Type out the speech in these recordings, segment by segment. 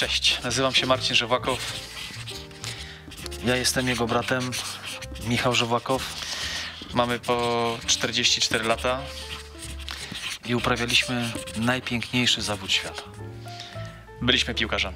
Cześć, nazywam się Marcin Żewłakow. Ja jestem jego bratem, Michał Żewłakow. Mamy po 44 lata i uprawialiśmy najpiękniejszy zawód świata. Byliśmy piłkarzami.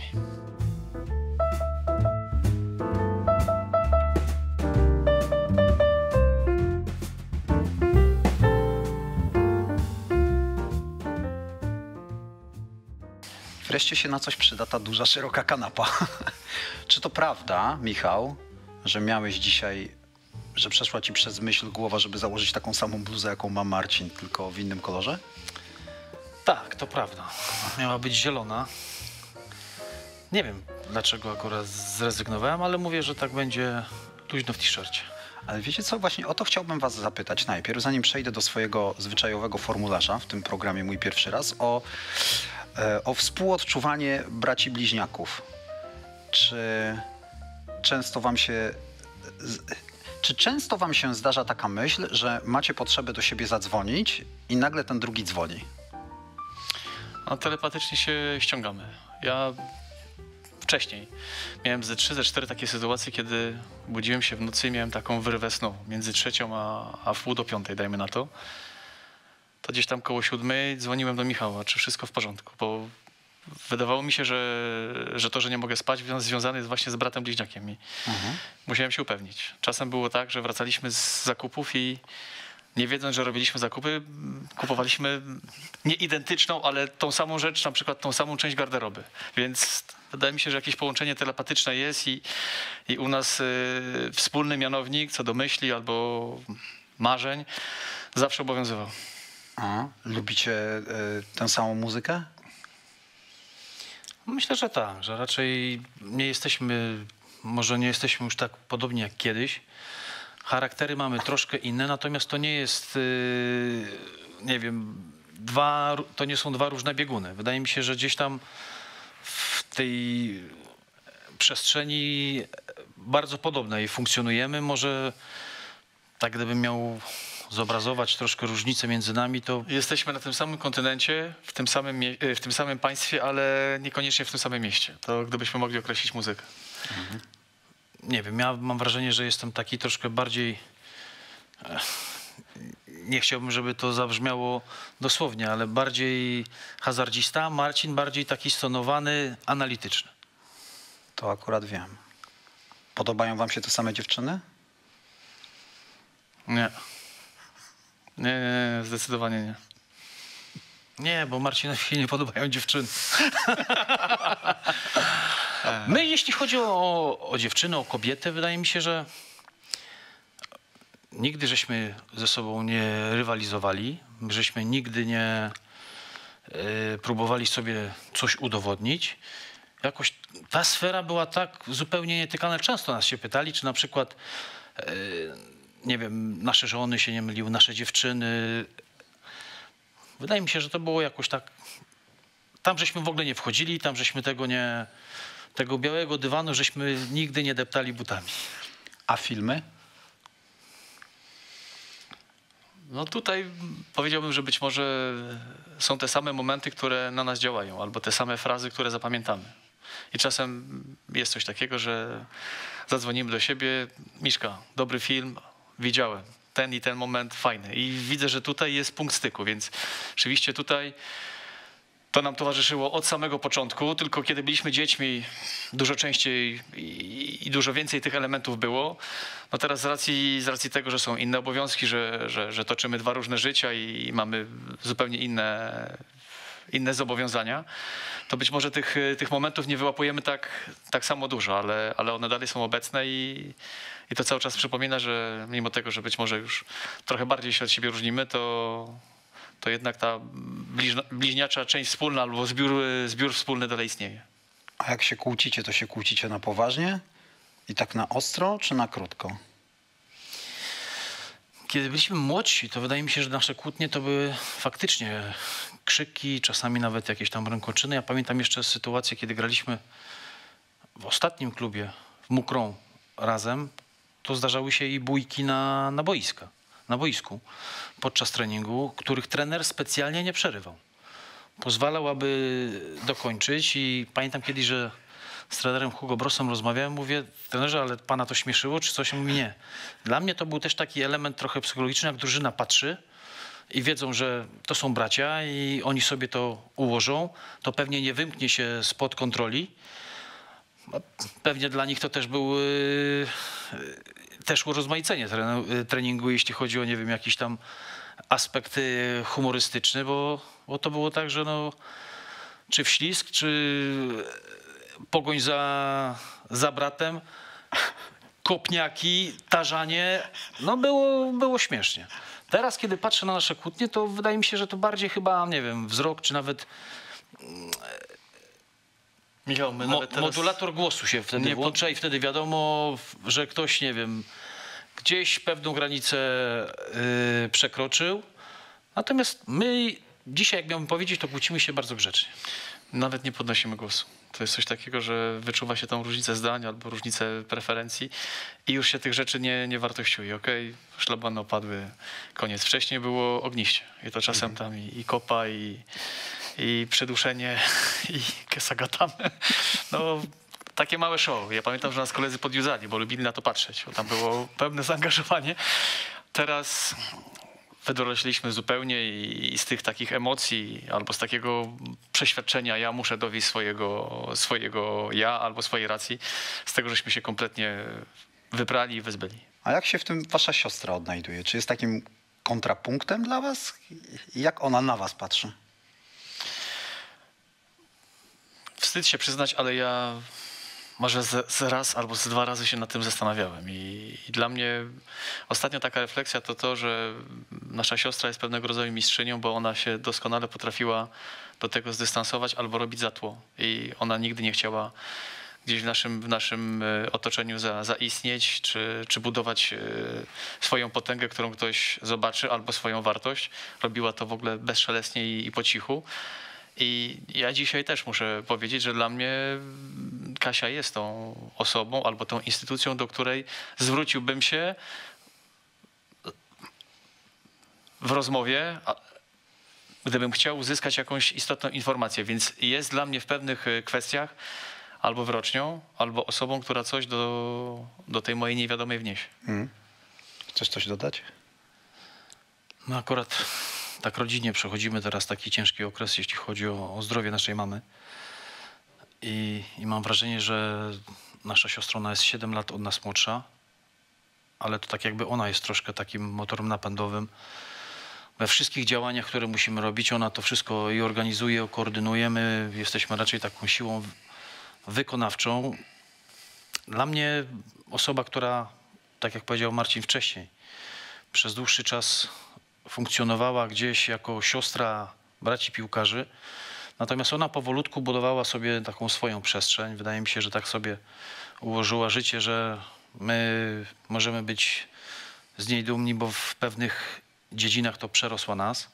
Wreszcie się na coś przyda ta duża, szeroka kanapa. Czy to prawda, Michał, że miałeś dzisiaj, że przeszła ci przez myśl głowa, żeby założyć taką samą bluzę, jaką ma Marcin, tylko w innym kolorze? Tak, to prawda. Miała być zielona. Nie wiem, dlaczego akurat zrezygnowałem, ale mówię, że tak będzie luźno w t-shircie. Ale wiecie co, właśnie o to chciałbym was zapytać najpierw, zanim przejdę do swojego zwyczajowego formularza w tym programie mój pierwszy raz, o współodczuwanie braci bliźniaków. Czy często wam się zdarza taka myśl, że macie potrzebę do siebie zadzwonić i nagle ten drugi dzwoni? No, telepatycznie się ściągamy. Ja wcześniej miałem ze 3-4 takie sytuacje, kiedy budziłem się w nocy i miałem taką wyrwę snu między 3:00 a wpół do 5:00, dajmy na to. To gdzieś tam koło 7:00 dzwoniłem do Michała, czy wszystko w porządku, bo wydawało mi się, że to, że nie mogę spać, związane jest właśnie z bratem bliźniakiem i musiałem się upewnić. Czasem było tak, że wracaliśmy z zakupów i nie wiedząc, że robiliśmy zakupy, kupowaliśmy nie identyczną, ale tą samą rzecz, na przykład tą samą część garderoby. Więc wydaje mi się, że jakieś połączenie telepatyczne jest i u nas wspólny mianownik co do myśli albo marzeń zawsze obowiązywał. A, lubicie tę samą muzykę? Myślę, że tak, że raczej może nie jesteśmy już tak podobni jak kiedyś. Charaktery mamy troszkę inne, natomiast to nie jest, nie wiem, to nie są dwa różne bieguny. Wydaje mi się, że gdzieś tam w tej przestrzeni bardzo podobnej funkcjonujemy. Może tak gdybym miał zobrazować troszkę różnicę między nami, to jesteśmy na tym samym kontynencie, w tym samym państwie, ale niekoniecznie w tym samym mieście. To gdybyśmy mogli określić muzykę. Nie wiem, ja mam wrażenie, że jestem taki troszkę bardziej, nie chciałbym, żeby to zabrzmiało dosłownie, ale bardziej hazardzista, Marcin bardziej taki stonowany, analityczny. To akurat wiem. Podobają wam się te same dziewczyny? Nie. Nie, zdecydowanie nie. Nie, bo Marcinowi się nie podobają dziewczyny. My, jeśli chodzi o dziewczynę, o kobietę, wydaje mi się, że nigdy żeśmy ze sobą nie rywalizowali, żeśmy nigdy nie próbowali sobie coś udowodnić. Jakoś ta sfera była tak zupełnie nietykana. Często nas się pytali, czy na przykład nie wiem, nasze żony się nie myliły, nasze dziewczyny. Wydaje mi się, że to było jakoś tak. Tam żeśmy w ogóle nie wchodzili, tam żeśmy tego białego dywanu żeśmy nigdy nie deptali butami. A filmy? No tutaj powiedziałbym, że być może są te same momenty, które na nas działają, albo te same frazy, które zapamiętamy. I czasem jest coś takiego, że zadzwonimy do siebie, Miszka, dobry film, widziałem, ten i ten moment fajny. I widzę, że tutaj jest punkt styku, więc rzeczywiście tutaj to nam towarzyszyło od samego początku, tylko kiedy byliśmy dziećmi, dużo częściej i dużo więcej tych elementów było. No teraz z racji tego, że są inne obowiązki, że toczymy dwa różne życia i mamy zupełnie inne zobowiązania, to być może tych momentów nie wyłapujemy tak samo dużo, ale one dalej są obecne i to cały czas przypomina, że mimo tego, że być może już trochę bardziej się od siebie różnimy, to jednak ta bliźniacza część wspólna albo zbiór wspólny dalej istnieje. A jak się kłócicie, to się kłócicie na poważnie? I tak na ostro, czy na krótko? Kiedy byliśmy młodsi, to wydaje mi się, że nasze kłótnie to były faktycznie krzyki, czasami nawet jakieś tam rękoczyny. Ja pamiętam jeszcze sytuację, kiedy graliśmy w ostatnim klubie, w Mukron razem, to zdarzały się i bójki na boisku podczas treningu, których trener specjalnie nie przerywał. pozwalał, aby dokończyć i pamiętam kiedyś, że z trenerem Hugo Brossem rozmawiałem, mówię, trenerze, ale pana to śmieszyło, czy coś? On mówi, nie. Dla mnie to był też taki element trochę psychologiczny, jak drużyna patrzy i wiedzą, że to są bracia i oni sobie to ułożą, to pewnie nie wymknie się spod kontroli. Pewnie dla nich to też był też urozmaicenie treningu, jeśli chodzi o, nie wiem, jakiś tam aspekt humorystyczny, bo to było tak, że no, czy wślizg, czy pogoń za bratem, kopniaki, tarzanie, no było śmiesznie. Teraz, kiedy patrzę na nasze kłótnie, to wydaje mi się, że to bardziej chyba, nie wiem, wzrok, czy nawet Michał, my nawet teraz... modulator głosu się wtedy włącza i wtedy wiadomo, że ktoś, nie wiem, gdzieś pewną granicę przekroczył. Natomiast my dzisiaj, jak miałbym powiedzieć, to kłócimy się bardzo grzecznie. Nawet nie podnosimy głosu. To jest coś takiego, że wyczuwa się tą różnicę zdań albo różnicę preferencji i już się tych rzeczy nie wartościuje. Okej, szlabany opadły, koniec. Wcześniej było ogniście i to czasem tam i kopa, i przyduszenie, i kesagatamy. No, takie małe show. Ja pamiętam, że nas koledzy podjudzali, bo lubili na to patrzeć, bo tam było pełne zaangażowanie. Teraz wydorośliśmy zupełnie i z tych takich emocji albo z takiego przeświadczenia ja muszę dowieść swojego ja albo swojej racji, z tego żeśmy się kompletnie wybrali i wyzbyli. A jak się w tym wasza siostra odnajduje? Czy jest takim kontrapunktem dla was? Jak ona na was patrzy? Wstyd się przyznać, ale ja może z raz albo z 2 razy się nad tym zastanawiałem. I dla mnie ostatnio taka refleksja to, że nasza siostra jest pewnego rodzaju mistrzynią, bo ona się doskonale potrafiła do tego zdystansować albo robić za tło. I ona nigdy nie chciała gdzieś w naszym otoczeniu zaistnieć, czy budować swoją potęgę, którą ktoś zobaczy, albo swoją wartość. Robiła to w ogóle bezszelestnie i po cichu. I ja dzisiaj też muszę powiedzieć, że dla mnie Kasia jest tą osobą albo tą instytucją, do której zwróciłbym się w rozmowie, gdybym chciał uzyskać jakąś istotną informację. Więc jest dla mnie w pewnych kwestiach albo wrocznią, albo osobą, która coś do tej mojej niewiadomej wniesie. Chcesz coś dodać? No akurat tak rodzinie przechodzimy teraz taki ciężki okres, jeśli chodzi o zdrowie naszej mamy. I mam wrażenie, że nasza siostra, ona jest 7 lat od nas młodsza, ale to tak jakby ona jest troszkę takim motorem napędowym. We wszystkich działaniach, które musimy robić, ona to wszystko i organizuje, koordynujemy. Jesteśmy raczej taką siłą wykonawczą. Dla mnie osoba, która, tak jak powiedział Marcin wcześniej, przez dłuższy czas funkcjonowała gdzieś jako siostra braci piłkarzy, natomiast ona powolutku budowała sobie taką swoją przestrzeń. Wydaje mi się, że tak sobie ułożyła życie, że my możemy być z niej dumni, bo w pewnych dziedzinach to przerosła nas.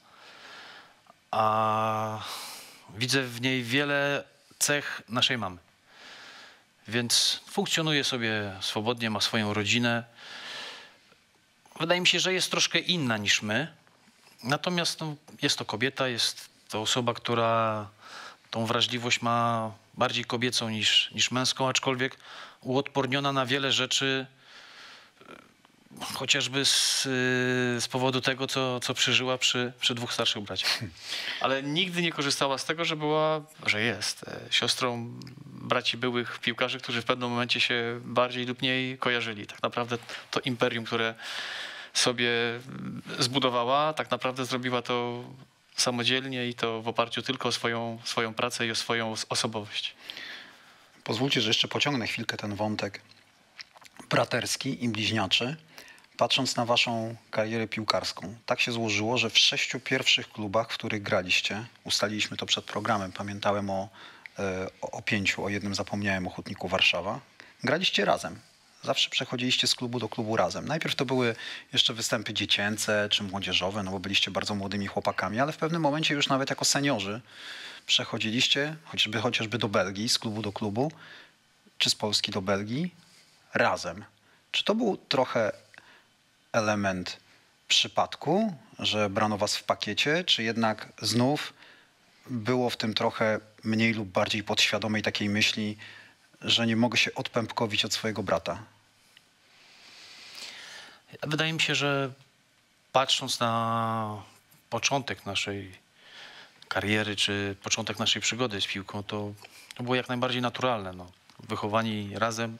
A widzę w niej wiele cech naszej mamy. Więc funkcjonuje sobie swobodnie, ma swoją rodzinę. Wydaje mi się, że jest troszkę inna niż my. Natomiast no, jest to kobieta, jest to osoba, która tą wrażliwość ma bardziej kobiecą niż męską, aczkolwiek uodporniona na wiele rzeczy, chociażby z powodu tego, co przeżyła przy 2 starszych braciach. Ale nigdy nie korzystała z tego, że jest siostrą braci byłych piłkarzy, którzy w pewnym momencie się bardziej lub mniej kojarzyli. Tak naprawdę to imperium, które sobie zbudowała, tak naprawdę zrobiła to samodzielnie i to w oparciu tylko o swoją pracę i o swoją osobowość. Pozwólcie, że jeszcze pociągnę chwilkę ten wątek braterski i bliźniaczy. Patrząc na waszą karierę piłkarską, tak się złożyło, że w 6 pierwszych klubach, w których graliście, ustaliliśmy to przed programem, pamiętałem o 5, o jednym zapomniałem, o Hutniku Warszawa, graliście razem. Zawsze przechodziliście z klubu do klubu razem. Najpierw to były jeszcze występy dziecięce czy młodzieżowe, no bo byliście bardzo młodymi chłopakami, ale w pewnym momencie już nawet jako seniorzy przechodziliście chociażby do Belgii, z klubu do klubu, czy z Polski do Belgii razem. Czy to był trochę element przypadku, że brano was w pakiecie, czy jednak znów było w tym trochę mniej lub bardziej podświadomej takiej myśli, że nie mogę się odpępkowić od swojego brata? Wydaje mi się, że patrząc na początek naszej kariery, czy początek naszej przygody z piłką, to było jak najbardziej naturalne. No. Wychowani razem,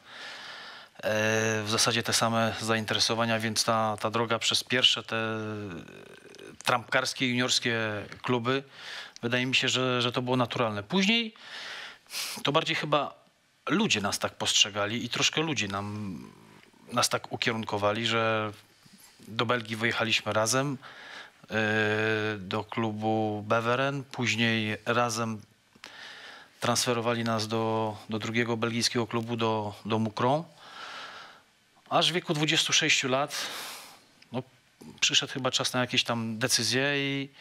w zasadzie te same zainteresowania, więc ta droga przez pierwsze te trampkarskie, juniorskie kluby, wydaje mi się, że to było naturalne. Później to bardziej chyba ludzie nas tak postrzegali i troszkę ludzie nas tak ukierunkowali, że do Belgii wyjechaliśmy razem, do klubu Beveren, później razem transferowali nas do drugiego belgijskiego klubu, do Mukron. Aż w wieku 26 lat no, przyszedł chyba czas na jakieś tam decyzje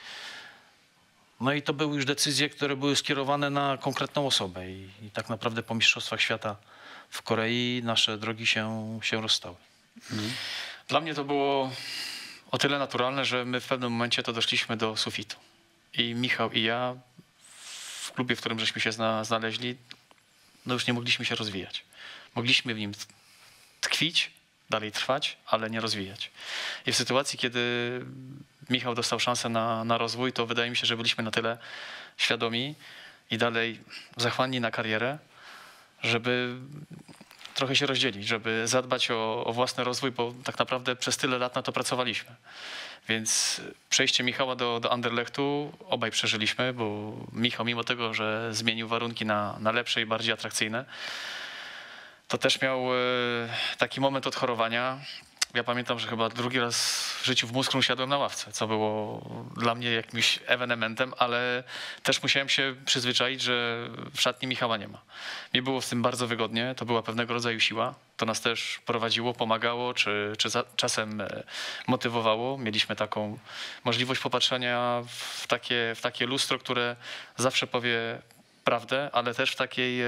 i to były już decyzje, które były skierowane na konkretną osobę i tak naprawdę po Mistrzostwach Świata w Korei nasze drogi się rozstały. Dla mnie to było o tyle naturalne, że my w pewnym momencie to doszliśmy do sufitu. I Michał i ja w klubie, w którym żeśmy się znaleźli, no już nie mogliśmy się rozwijać. Mogliśmy w nim tkwić, dalej trwać, ale nie rozwijać. I w sytuacji, kiedy Michał dostał szansę na rozwój, to wydaje mi się, że byliśmy na tyle świadomi i dalej zachłanni na karierę, żeby trochę się rozdzielić, żeby zadbać o własny rozwój, bo tak naprawdę przez tyle lat na to pracowaliśmy. Więc przejście Michała do Anderlechtu obaj przeżyliśmy, bo Michał mimo tego, że zmienił warunki na lepsze i bardziej atrakcyjne, to też miał taki moment odchorowania. Ja pamiętam, że chyba drugi raz w życiu w Moskwie siadłem na ławce, co było dla mnie jakimś ewenementem, ale też musiałem się przyzwyczaić, że w szatni Michała nie ma. Mi było w tym bardzo wygodnie, to była pewnego rodzaju siła. To nas też prowadziło, pomagało, czy czasem motywowało. Mieliśmy taką możliwość popatrzenia w takie lustro, które zawsze powie prawdę, ale też w takiej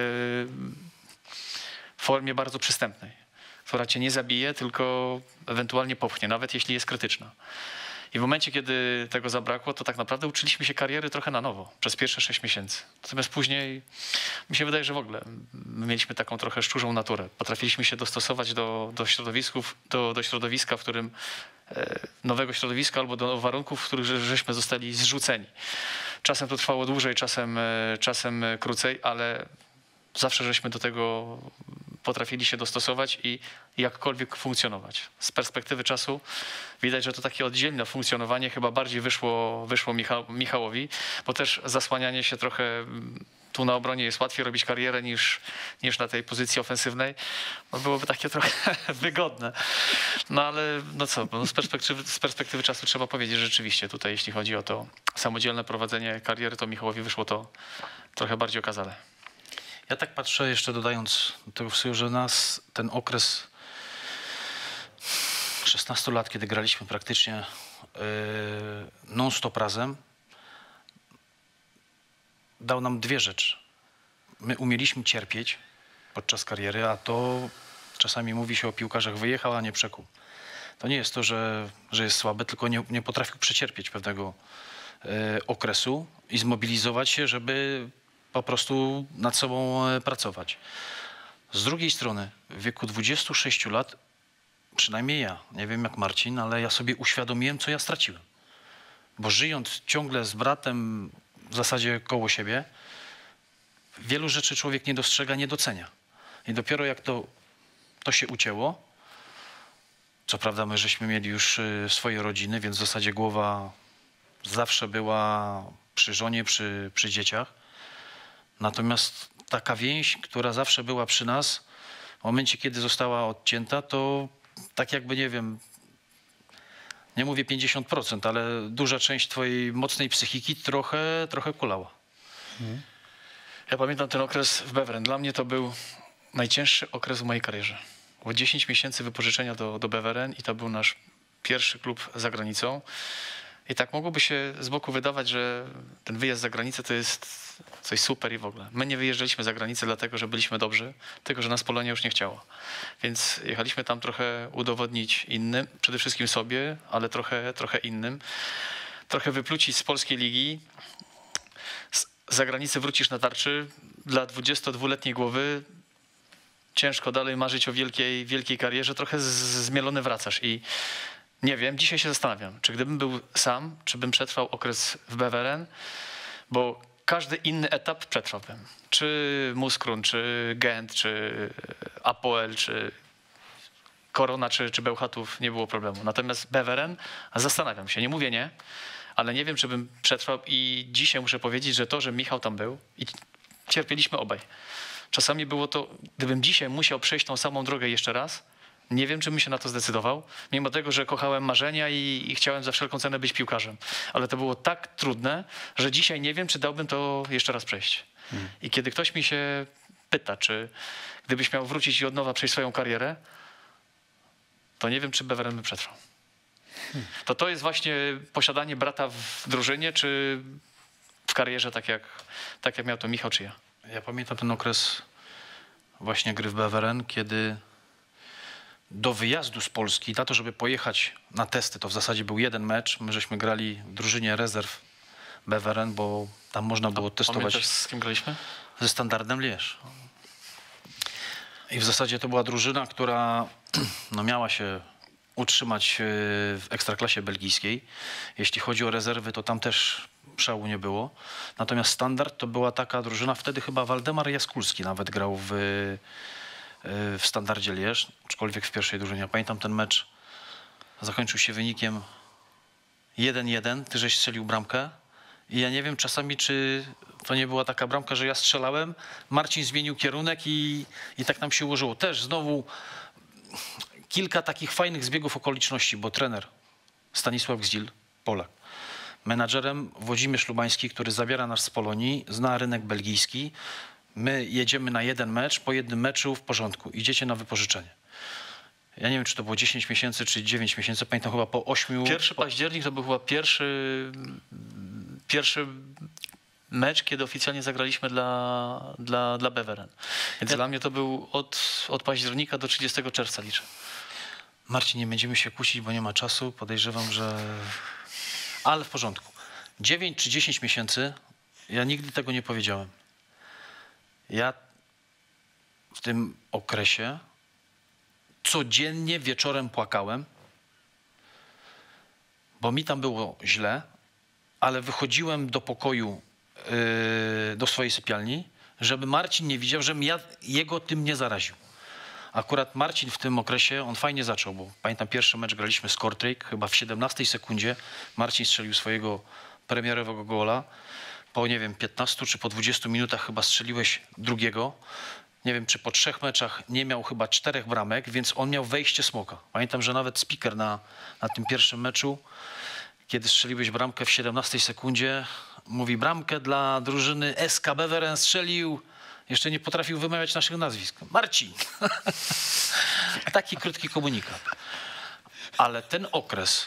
formie bardzo przystępnej, która cię nie zabije, tylko ewentualnie popchnie, nawet jeśli jest krytyczna. I w momencie, kiedy tego zabrakło, to tak naprawdę uczyliśmy się kariery trochę na nowo, przez pierwsze 6 miesięcy. Natomiast później, mi się wydaje, że w ogóle my mieliśmy taką trochę szczurzą naturę. Potrafiliśmy się dostosować do środowiska, w którym nowego środowiska albo do warunków, w których żeśmy zostali zrzuceni. Czasem to trwało dłużej, czasem krócej, ale zawsze żeśmy do tego potrafili się dostosować i jakkolwiek funkcjonować. Z perspektywy czasu widać, że to takie oddzielne funkcjonowanie chyba bardziej wyszło Michałowi, bo też zasłanianie się trochę tu na obronie jest łatwiej robić karierę niż na tej pozycji ofensywnej. No byłoby takie trochę wygodne. No ale no co, no z perspektywy czasu trzeba powiedzieć, że rzeczywiście tutaj jeśli chodzi o to samodzielne prowadzenie kariery, to Michałowi wyszło to trochę bardziej okazale. Ja tak patrzę, jeszcze dodając do tego wszystkiego, że nas ten okres 16 lat, kiedy graliśmy praktycznie non-stop razem, dał nam dwie rzeczy. My umieliśmy cierpieć podczas kariery, a to czasami mówi się o piłkarzach wyjechał, a nie przekuł. To nie jest to, że jest słaby, tylko nie potrafił przecierpieć pewnego okresu i zmobilizować się, żeby po prostu nad sobą pracować. Z drugiej strony, w wieku 26 lat, przynajmniej ja, nie wiem jak Marcin, ale ja sobie uświadomiłem, co ja straciłem. Bo żyjąc ciągle z bratem w zasadzie koło siebie, wielu rzeczy człowiek nie dostrzega, nie docenia. I dopiero jak to się ucięło, co prawda my żeśmy mieli już swoje rodziny, więc w zasadzie głowa zawsze była przy żonie, przy dzieciach. Natomiast taka więź, która zawsze była przy nas, w momencie, kiedy została odcięta, to tak jakby, nie wiem, nie mówię 50%, ale duża część twojej mocnej psychiki trochę kulała. Ja pamiętam ten okres w Beveren. Dla mnie to był najcięższy okres w mojej karierze. Było 10 miesięcy wypożyczenia do Beveren i to był nasz pierwszy klub za granicą. I tak mogłoby się z boku wydawać, że ten wyjazd za granicę to jest coś super i w ogóle. My nie wyjeżdżaliśmy za granicę dlatego, że byliśmy dobrzy, tylko że nas Polonia już nie chciała. Więc jechaliśmy tam trochę udowodnić innym, przede wszystkim sobie, ale trochę innym. Trochę wyplucić z polskiej ligi. z zagranicy wrócisz na tarczy, dla 22-letniej głowy ciężko dalej marzyć o wielkiej, wielkiej karierze, trochę zmielony wracasz i nie wiem, dzisiaj się zastanawiam, czy gdybym był sam, czy bym przetrwał okres w Beveren, bo każdy inny etap przetrwałbym. Czy Muskrun, czy Gent, czy Apoel, czy Korona, czy Bełchatów, nie było problemu. Natomiast Beveren, zastanawiam się, nie mówię nie, ale nie wiem, czy bym przetrwał i dzisiaj muszę powiedzieć, że to, że Michał tam był i cierpieliśmy obaj. Czasami było to, gdybym dzisiaj musiał przejść tą samą drogę jeszcze raz, nie wiem, czy bym się na to zdecydował, mimo tego, że kochałem marzenia i chciałem za wszelką cenę być piłkarzem. Ale to było tak trudne, że dzisiaj nie wiem, czy dałbym to jeszcze raz przejść. I kiedy ktoś mi się pyta, czy gdybyś miał wrócić i od nowa przejść swoją karierę, to nie wiem, czy Beveren by przetrwał. To jest właśnie posiadanie brata w drużynie, czy w karierze, tak jak miał to Michał, czy ja. Ja pamiętam ten okres właśnie gry w Beveren, kiedy do wyjazdu z Polski, na to, żeby pojechać na testy, to w zasadzie był jeden mecz. My żeśmy grali w drużynie rezerw Beveren, bo tam można było testować. Pamiętasz, z kim graliśmy? Ze Standardem Lierz. I w zasadzie to była drużyna, która no, miała się utrzymać w ekstraklasie belgijskiej. Jeśli chodzi o rezerwy, to tam też szału nie było. Natomiast Standard to była taka drużyna, wtedy chyba Waldemar Jaskulski nawet grał w Standardzie Lierz, aczkolwiek w pierwszej drużynie. Pamiętam ten mecz, zakończył się wynikiem 1-1, ty żeś strzelił bramkę i ja nie wiem czasami, czy to nie była taka bramka, że ja strzelałem, Marcin zmienił kierunek i tak nam się ułożyło. Też znowu kilka takich fajnych zbiegów okoliczności, bo trener Stanisław Gzil, Polak, menadżerem Włodzimierz Lubański, który zabiera nas z Polonii, zna rynek belgijski. My jedziemy na jeden mecz, po jednym meczu w porządku, idziecie na wypożyczenie. Ja nie wiem, czy to było 10 miesięcy, czy 9 miesięcy, pamiętam chyba po 8... 1 październik to był chyba pierwszy mecz, kiedy oficjalnie zagraliśmy dla Beveren. Więc dla mnie to był od października do 30 czerwca liczę. Marcin, nie będziemy się kłócić, bo nie ma czasu. Podejrzewam, że... Ale w porządku. 9 czy 10 miesięcy, ja nigdy tego nie powiedziałem. Ja w tym okresie codziennie wieczorem płakałem, bo mi tam było źle, ale wychodziłem do pokoju, do swojej sypialni, żeby Marcin nie widział, żebym ja jego tym nie zaraził. Akurat Marcin w tym okresie, on fajnie zaczął, bo pamiętam pierwszy mecz graliśmy z Kortrijk, chyba w 17 sekundzie Marcin strzelił swojego premierowego gola. Po, nie wiem, 15 czy po 20 minutach chyba strzeliłeś drugiego. Nie wiem, czy po 3 meczach nie miał chyba 4 bramek, więc on miał wejście smoka. Pamiętam, że nawet speaker na tym pierwszym meczu, kiedy strzeliłeś bramkę w 17 sekundzie, mówi: bramkę dla drużyny SK Beveren strzelił, jeszcze nie potrafił wymawiać naszych nazwisk, Marcin. Taki krótki komunikat. Ale ten okres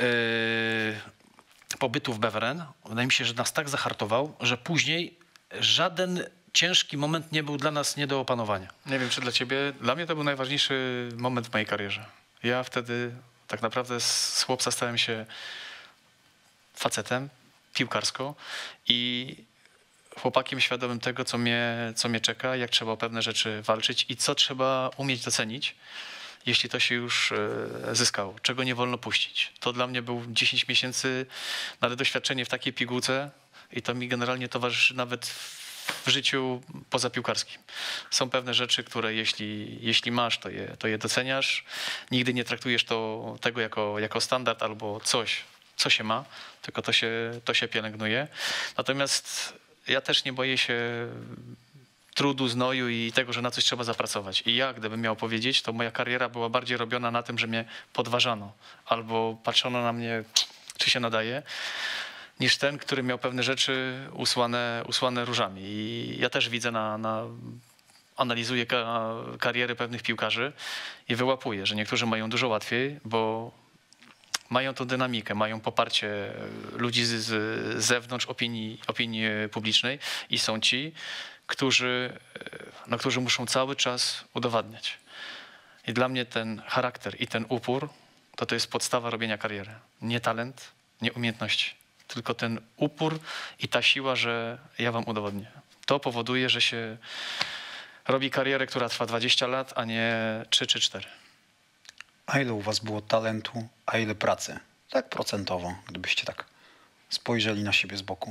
pobytu w Beveren, wydaje mi się, że nas tak zahartował, że później żaden ciężki moment nie był dla nas nie do opanowania. Nie wiem, czy dla ciebie. Dla mnie to był najważniejszy moment w mojej karierze. Ja wtedy tak naprawdę z chłopca stałem się facetem piłkarsko i chłopakiem świadomym tego, co mnie czeka, jak trzeba o pewne rzeczy walczyć i co trzeba umieć docenić, jeśli to się już zyskało, czego nie wolno puścić. To dla mnie był 10 miesięcy, ale doświadczenie w takiej pigułce i to mi generalnie towarzyszy nawet w życiu pozapiłkarskim. Są pewne rzeczy, które jeśli masz, to je doceniasz. Nigdy nie traktujesz tego jako standard albo coś, co się ma, tylko to się pielęgnuje. Natomiast ja też nie boję się trudu, znoju i tego, że na coś trzeba zapracować. I ja, gdybym miał powiedzieć, to moja kariera była bardziej robiona na tym, że mnie podważano albo patrzono na mnie, czy się nadaje, niż ten, który miał pewne rzeczy usłane różami. I ja też widzę analizuję kariery pewnych piłkarzy i wyłapuję, że niektórzy mają dużo łatwiej, bo mają tą dynamikę, mają poparcie ludzi z zewnątrz, opinii publicznej i są ci, którzy muszą cały czas udowadniać. I dla mnie ten charakter i ten upór to jest podstawa robienia kariery. Nie talent, nie umiejętności. tylko ten upór i ta siła, że ja wam udowodnię. To powoduje, że się robi karierę, która trwa 20 lat, a nie 3 czy 4. A ile u was było talentu, a ile pracy? Tak procentowo, gdybyście tak spojrzeli na siebie z boku.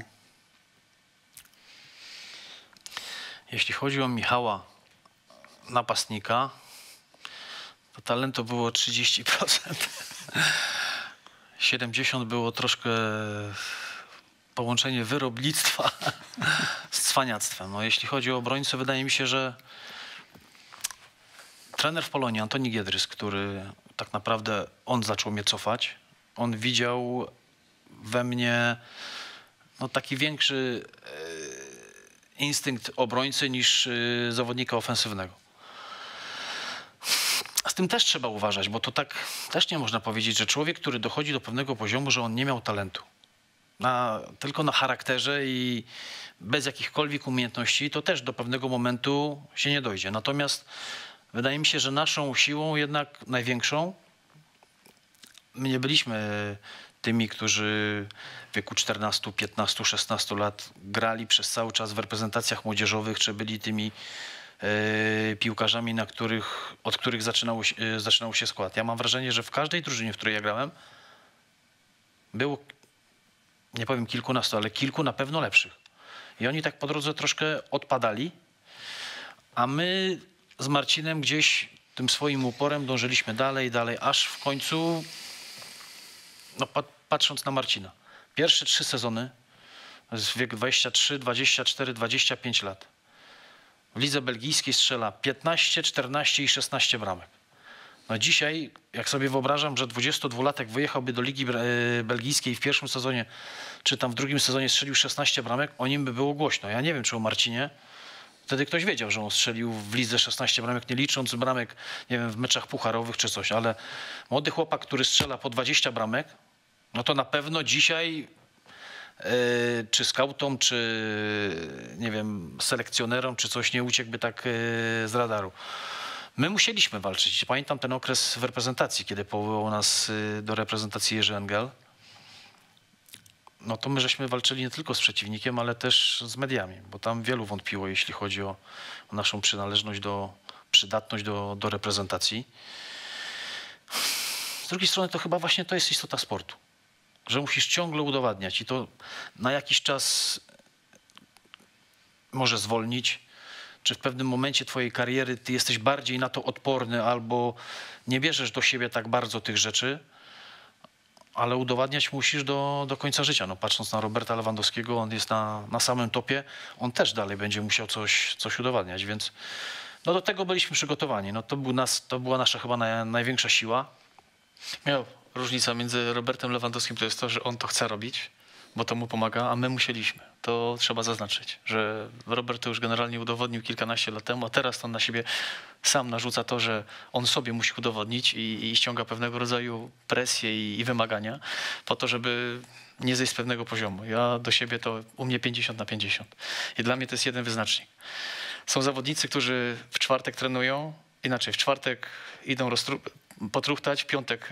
Jeśli chodzi o Michała, napastnika, to talentu było 30%. 70% było troszkę połączenie wyrobnictwa z cwaniactwem. No, jeśli chodzi o obrońcę, wydaje mi się, że trener w Polonii, Antoni Giedrys, który tak naprawdę on zaczął mnie cofać, on widział we mnie no, taki większy instynkt obrońcy niż zawodnika ofensywnego. Z tym też trzeba uważać, bo to tak też nie można powiedzieć, że człowiek, który dochodzi do pewnego poziomu, że on nie miał talentu. Tylko na charakterze i bez jakichkolwiek umiejętności, to też do pewnego momentu się nie dojdzie. Natomiast wydaje mi się, że naszą siłą jednak największą, my nie byliśmy tymi, którzy w wieku 14, 15, 16 lat grali przez cały czas w reprezentacjach młodzieżowych, czy byli tymi piłkarzami, od których zaczynał się skład. Ja mam wrażenie, że w każdej drużynie, w której ja grałem, było, nie powiem kilkunastu, ale kilku na pewno lepszych. I oni tak po drodze troszkę odpadali, a my z Marcinem gdzieś tym swoim uporem dążyliśmy dalej, aż w końcu, no patrząc na Marcina, pierwsze 3 sezony, to jest wiek 23, 24, 25 lat. W lidze belgijskiej strzela 15, 14 i 16 bramek. No dzisiaj, jak sobie wyobrażam, że 22-latek wyjechałby do ligi belgijskiej w pierwszym sezonie, czy tam w drugim sezonie strzelił 16 bramek, o nim by było głośno. Ja nie wiem, czy o Marcinie. Wtedy ktoś wiedział, że on strzelił w lidze 16 bramek, nie licząc bramek, nie wiem, w meczach pucharowych czy coś, ale młody chłopak, który strzela po 20 bramek, no to na pewno dzisiaj czy skautom, czy nie wiem, selekcjonerom, czy coś nie uciekłby tak z radaru. My musieliśmy walczyć. Pamiętam ten okres w reprezentacji, kiedy powołał nas do reprezentacji Jerzy Engel. No to my żeśmy walczyli nie tylko z przeciwnikiem, ale też z mediami, bo tam wielu wątpiło, jeśli chodzi o naszą przynależność, przydatność do reprezentacji. Z drugiej strony to chyba właśnie to jest istota sportu, że musisz ciągle udowadniać i to na jakiś czas może zwolnić, czy w pewnym momencie twojej kariery ty jesteś bardziej na to odporny albo nie bierzesz do siebie tak bardzo tych rzeczy, ale udowadniać musisz do końca życia. No, patrząc na Roberta Lewandowskiego, on jest na samym topie, on też dalej będzie musiał coś udowadniać, więc no, do tego byliśmy przygotowani. No, to była nasza chyba największa siła. Różnica między Robertem Lewandowskim to jest to, że on to chce robić, bo to mu pomaga, a my musieliśmy. To trzeba zaznaczyć, że Robert to już generalnie udowodnił kilkanaście lat temu, a teraz on na siebie sam narzuca to, że on sobie musi udowodnić i ściąga pewnego rodzaju presję i wymagania po to, żeby nie zejść z pewnego poziomu. Ja do siebie to u mnie 50/50. I dla mnie to jest jeden wyznacznik. Są zawodnicy, którzy w czwartek trenują, inaczej, w czwartek idą potruchtać, w piątek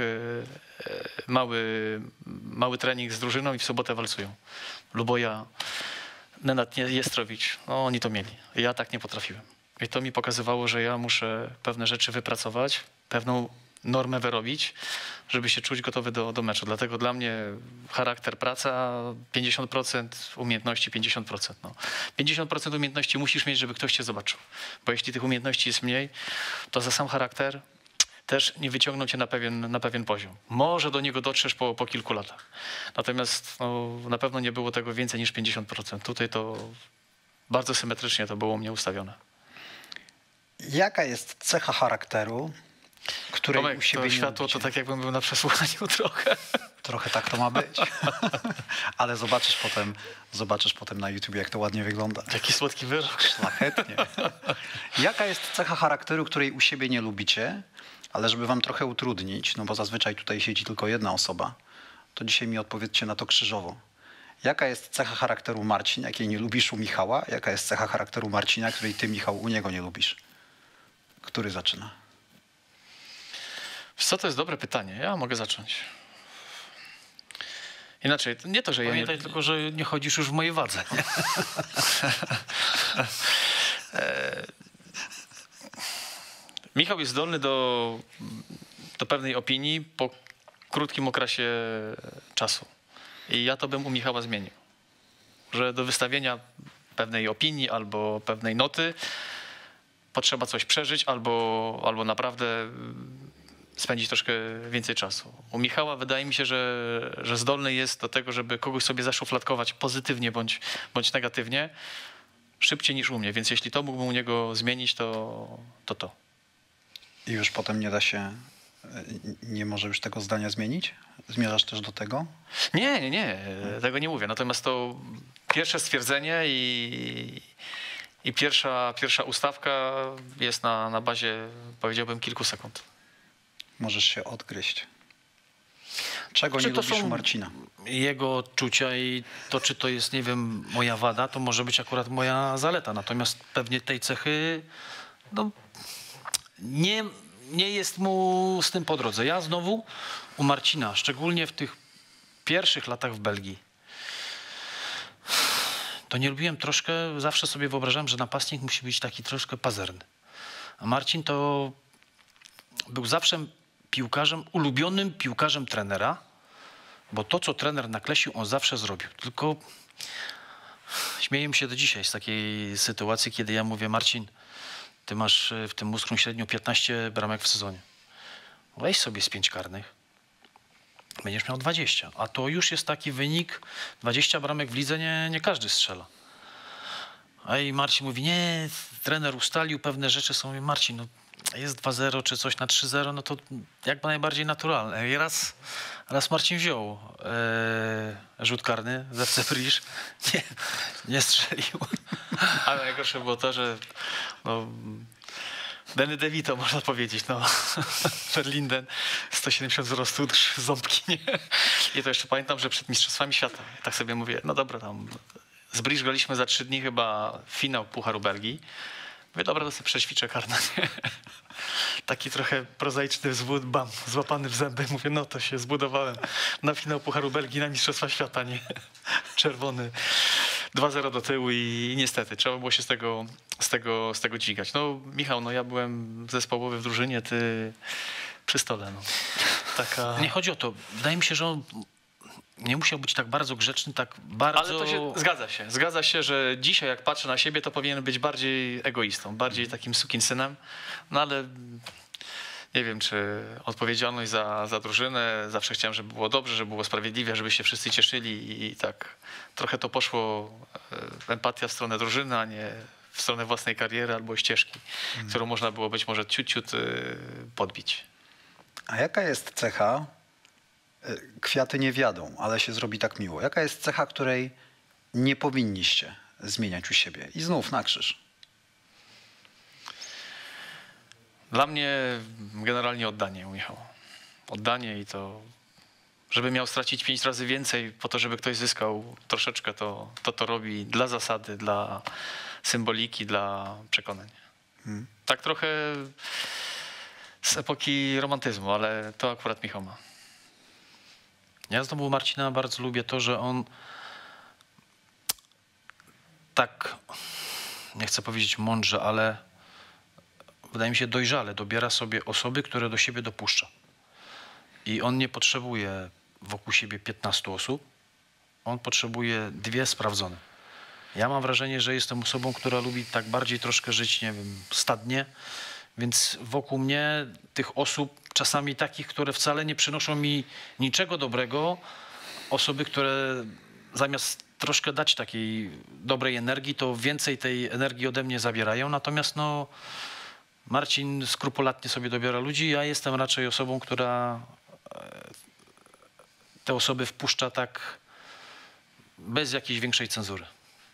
mały trening z drużyną i w sobotę walcują. Luboja, Nenad Niestrowicz, no oni to mieli. Ja tak nie potrafiłem. I to mi pokazywało, że ja muszę pewne rzeczy wypracować, pewną normę wyrobić, żeby się czuć gotowy do meczu. Dlatego dla mnie charakter, praca 50%, umiejętności 50%. No. 50% umiejętności musisz mieć, żeby ktoś cię zobaczył. Bo jeśli tych umiejętności jest mniej, to za sam charakter też nie wyciągną cię na pewien poziom. Może do niego dotrzesz po kilku latach. Natomiast no, na pewno nie było tego więcej niż 50%. Tutaj to bardzo symetrycznie to było u mnie ustawione. Jaka jest cecha charakteru, której Tomek, u siebie to nie światło lubicie? to tak jakbym był na przesłuchaniu trochę. Trochę tak to ma być. Ale zobaczysz potem na YouTube, jak to ładnie wygląda. Jaki słodki wyrok. Szlachetnie. Jaka jest cecha charakteru, której u siebie nie lubicie, ale żeby wam trochę utrudnić, no bo zazwyczaj tutaj siedzi tylko jedna osoba, to dzisiaj mi odpowiedzcie na to krzyżowo. Jaka jest cecha charakteru Marcina, jakiej nie lubisz u Michała? Jaka jest cecha charakteru Marcina, której ty, Michał, u niego nie lubisz? Który zaczyna? Wiesz co, to jest dobre pytanie. Ja mogę zacząć. Inaczej, nie to, że ja nie... Pamiętaj tylko, że nie chodzisz już w mojej wadze. Nie? Michał jest zdolny do pewnej opinii po krótkim okresie czasu. I ja to bym u Michała zmienił. Że do wystawienia pewnej opinii albo pewnej noty potrzeba coś przeżyć albo naprawdę spędzić troszkę więcej czasu. U Michała wydaje mi się, że zdolny jest do tego, żeby kogoś sobie zaszufladkować pozytywnie bądź negatywnie szybciej niż u mnie. Więc jeśli to mógłbym u niego zmienić, to. I już potem nie da się, nie może już tego zdania zmienić? Zmierzasz też do tego? Nie, tego nie mówię. Natomiast to pierwsze stwierdzenie i pierwsza ustawka jest na bazie, powiedziałbym, kilku sekund. Możesz się odgryźć. Czego Czy nie to lubisz u są Marcina? jego odczucia i to, czy to jest, nie wiem, moja wada, to może być akurat moja zaleta. Natomiast pewnie tej cechy no, nie jest mu z tym po drodze. Ja znowu u Marcina, szczególnie w tych pierwszych latach w Belgii, to nie lubiłem troszkę, zawsze sobie wyobrażałem, że napastnik musi być taki troszkę pazerny. A Marcin to był zawsze ulubionym piłkarzem trenera, bo to, co trener nakreślił, on zawsze zrobił. Tylko śmieję się do dzisiaj z takiej sytuacji, kiedy ja mówię: Marcin, ty masz w tym Muskrum średnio 15 bramek w sezonie. Weź sobie z 5 karnych. Będziesz miał 20. A to już jest taki wynik, 20 bramek w lidze nie każdy strzela. A i Marcin mówi: nie, trener ustalił, pewne rzeczy są. Mówię: Marcin, no jest 2-0 czy coś na 3-0, no to jakby najbardziej naturalne. I raz Marcin wziął rzut karny ze FC Frisch, nie strzelił. Ale najgorsze było to, że no, Danny DeVito, można powiedzieć, no. Verlinden, 170 wzrostu, 3 ząbki, nie? I to jeszcze pamiętam, że przed Mistrzostwami Świata, tak sobie mówię, no dobra, tam z Brisz graliśmy za 3 dni chyba finał Pucharu Belgii. Mówię, dobra, to sobie przećwiczę karne. Taki trochę prozaiczny wzwód, bam, złapany w zęby. Mówię, no to się zbudowałem na finał Pucharu Belgii, na Mistrzostwa Świata, nie? Czerwony. 2-0 do tyłu i niestety trzeba było się z tego dźwigać. No Michał, no ja byłem zespołowy w drużynie, ty przy stole. No. Taka... Nie chodzi o to. Wydaje mi się, że on nie musiał być tak bardzo grzeczny, tak bardzo... Ale to się zgadza się, że dzisiaj jak patrzę na siebie, to powinien być bardziej egoistą, bardziej takim sukinsynem. No ale nie wiem, czy odpowiedzialność za drużynę, zawsze chciałem, żeby było dobrze, żeby było sprawiedliwie, żeby się wszyscy cieszyli i tak trochę to poszło empatia w stronę drużyny, a nie w stronę własnej kariery albo ścieżki, którą można było być może ciut podbić. A jaka jest cecha, kwiaty nie wiadą, ale się zrobi tak miło, jaka jest cecha, której nie powinniście zmieniać u siebie? I znów na krzyż. Dla mnie generalnie oddanie, Michał. Oddanie i to, żeby miał stracić 5 razy więcej po to, żeby ktoś zyskał troszeczkę, to robi dla zasady, dla symboliki, dla przekonań. Tak trochę z epoki romantyzmu, ale to akurat Michał ma. Ja znowu Marcina bardzo lubię to, że on tak, nie chcę powiedzieć mądrze, ale wydaje mi się dojrzale dobiera sobie osoby, które do siebie dopuszcza. I on nie potrzebuje wokół siebie 15 osób, on potrzebuje 2 sprawdzone. Ja mam wrażenie, że jestem osobą, która lubi tak bardziej troszkę żyć, nie wiem, stadnie, więc wokół mnie tych osób, czasami takich, które wcale nie przynoszą mi niczego dobrego, osoby, które zamiast troszkę dać takiej dobrej energii, to więcej tej energii ode mnie zabierają. Natomiast no, Marcin skrupulatnie sobie dobiera ludzi, ja jestem raczej osobą, która te osoby wpuszcza tak bez jakiejś większej cenzury.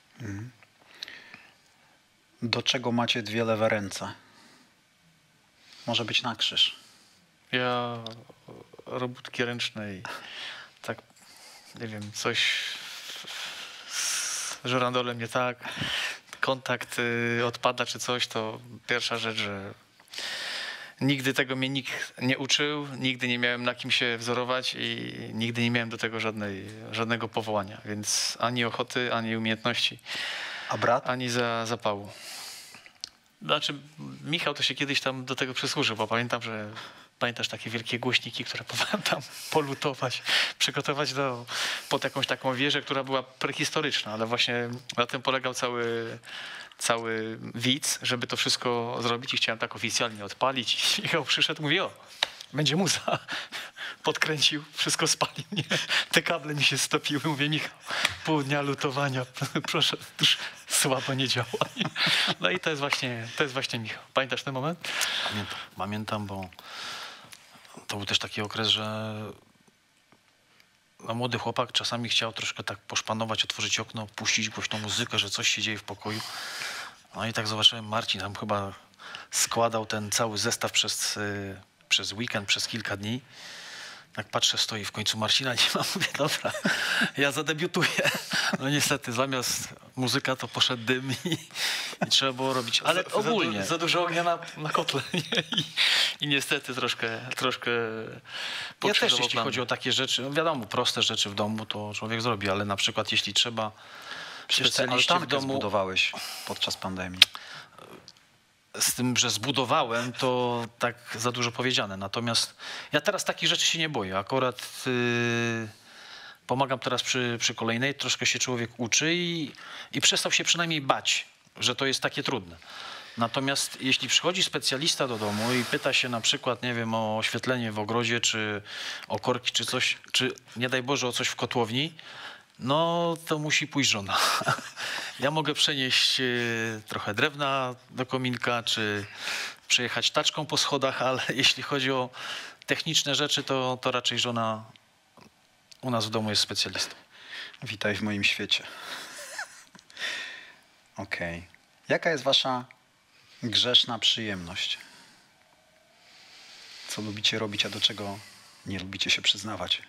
Do czego macie 2 lewe ręce? Może być na krzyż. Ja robótki ręczne i tak, nie wiem, coś z żyrandolem nie tak, kontakt odpada czy coś, to pierwsza rzecz, że Nigdy tego mnie nikt nie uczył, nigdy nie miałem na kim się wzorować i nigdy nie miałem do tego żadnego powołania, więc ani ochoty, ani umiejętności, A brat? ani zapału. Znaczy, Michał to się kiedyś tam do tego przysłużył, bo pamiętasz takie wielkie głośniki, które próbowałem tam polutować, przygotować pod jakąś taką wieżę, która była prehistoryczna, ale właśnie na tym polegał cały widz, żeby to wszystko zrobić i chciałem tak oficjalnie odpalić. I Michał przyszedł, mówi: o, będzie muza. Podkręcił, wszystko spalił. Nie? Te kable mi się stopiły. Mówię: Michał, pół dnia lutowania, proszę, już słabo nie działa. No i to jest właśnie Michał. Pamiętasz ten moment? Pamiętam, bo to był też taki okres, że no, młody chłopak czasami chciał troszkę tak poszpanować, otworzyć okno, puścić głośną muzykę, że coś się dzieje w pokoju. No i tak zobaczyłem, Marcin tam chyba składał ten cały zestaw przez weekend, przez kilka dni. Tak patrzę, stoi, w końcu Marcina nie ma. Mówię: dobra, ja zadebiutuję. No niestety, zamiast muzyka to poszedł dym i trzeba było robić. Ale ogólnie. Za dużo ognia na kotle. Nie? I niestety troszkę Ja też, jeśli plany. chodzi o takie rzeczy, no wiadomo, proste rzeczy w domu to człowiek zrobi, ale na przykład jeśli trzeba Przecież ty specjaliście w altankę domu, zbudowałeś podczas pandemii. z tym, że zbudowałem, to tak za dużo powiedziane. Natomiast ja teraz takich rzeczy się nie boję. Akurat pomagam teraz przy kolejnej, troszkę się człowiek uczy i przestał się przynajmniej bać, że to jest takie trudne. Natomiast jeśli przychodzi specjalista do domu i pyta się na przykład, nie wiem, o oświetlenie w ogrodzie, czy o korki, czy coś, czy nie daj Boże o coś w kotłowni, no to musi pójść żona. Ja mogę przenieść trochę drewna do kominka, czy przejechać taczką po schodach, ale jeśli chodzi o techniczne rzeczy, to raczej żona u nas w domu jest specjalistą. Witaj w moim świecie. Okej. Jaka jest wasza grzeszna przyjemność? Co lubicie robić, a do czego nie lubicie się przyznawać?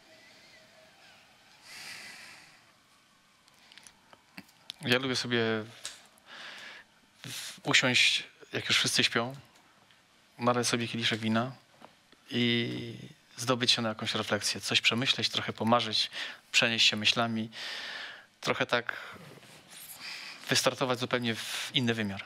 Ja lubię sobie usiąść, jak już wszyscy śpią, nalać sobie kieliszek wina i zdobyć się na jakąś refleksję, coś przemyśleć, trochę pomarzyć, przenieść się myślami, trochę tak wystartować zupełnie w inny wymiar.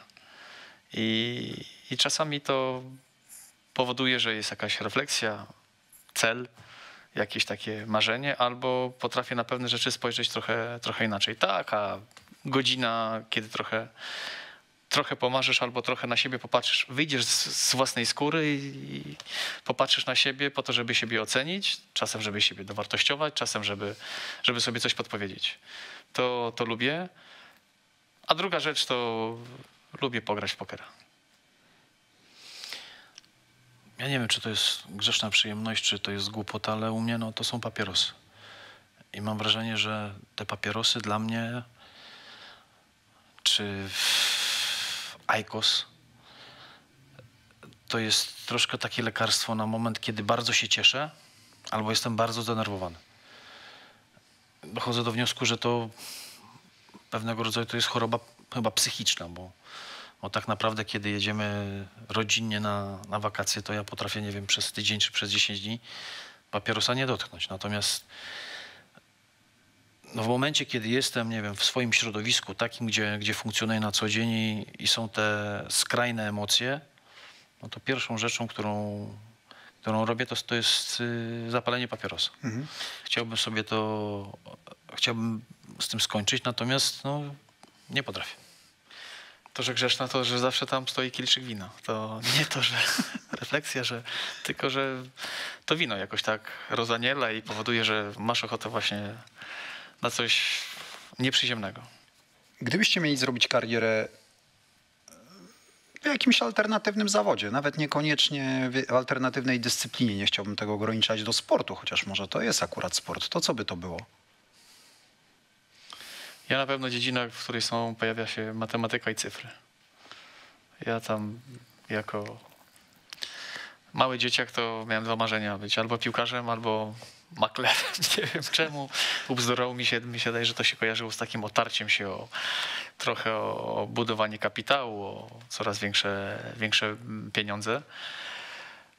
I czasami to powoduje, że jest jakaś refleksja, cel, jakieś takie marzenie, albo potrafię na pewne rzeczy spojrzeć trochę inaczej. Taka godzina, kiedy trochę pomarzysz albo trochę na siebie popatrzysz, wyjdziesz z własnej skóry i popatrzysz na siebie po to, żeby siebie ocenić, czasem żeby siebie dowartościować, czasem żeby sobie coś podpowiedzieć. To lubię. A druga rzecz to lubię pograć w pokera. Ja nie wiem, czy to jest grzeszna przyjemność, czy to jest głupota, ale u mnie no, to są papierosy. I mam wrażenie, że te papierosy dla mnie, czy Aikos, to jest troszkę takie lekarstwo na moment, kiedy bardzo się cieszę, albo jestem bardzo zdenerwowany. Dochodzę do wniosku, że to pewnego rodzaju to jest choroba chyba psychiczna, bo tak naprawdę, kiedy jedziemy rodzinnie na wakacje, to ja potrafię, nie wiem, przez tydzień czy przez 10 dni papierosa nie dotknąć. Natomiast no w momencie, kiedy jestem, nie wiem, w swoim środowisku, takim, gdzie funkcjonuję na co dzień i są te skrajne emocje, no to pierwszą rzeczą, którą robię, to jest zapalenie papierosa. Mhm. Chciałbym z tym skończyć, natomiast no, nie potrafię. To, że grzeszna, to, że zawsze tam stoi kieliszek wina. To nie to, że refleksja, tylko że to wino jakoś tak rozaniela i powoduje, że masz ochotę właśnie na coś nieprzyziemnego. Gdybyście mieli zrobić karierę w jakimś alternatywnym zawodzie, nawet niekoniecznie w alternatywnej dyscyplinie, nie chciałbym tego ograniczać do sportu, chociaż może to jest akurat sport, to co by to było? Ja na pewno dziedzina, w której pojawia się matematyka i cyfry. Ja tam jako mały dzieciak to miałem 2 marzenia: być albo piłkarzem, albo maklerem. Nie wiem czemu. Ubzdurało mi się daje, że to się kojarzyło z takim otarciem się trochę o budowanie kapitału, o coraz większe pieniądze.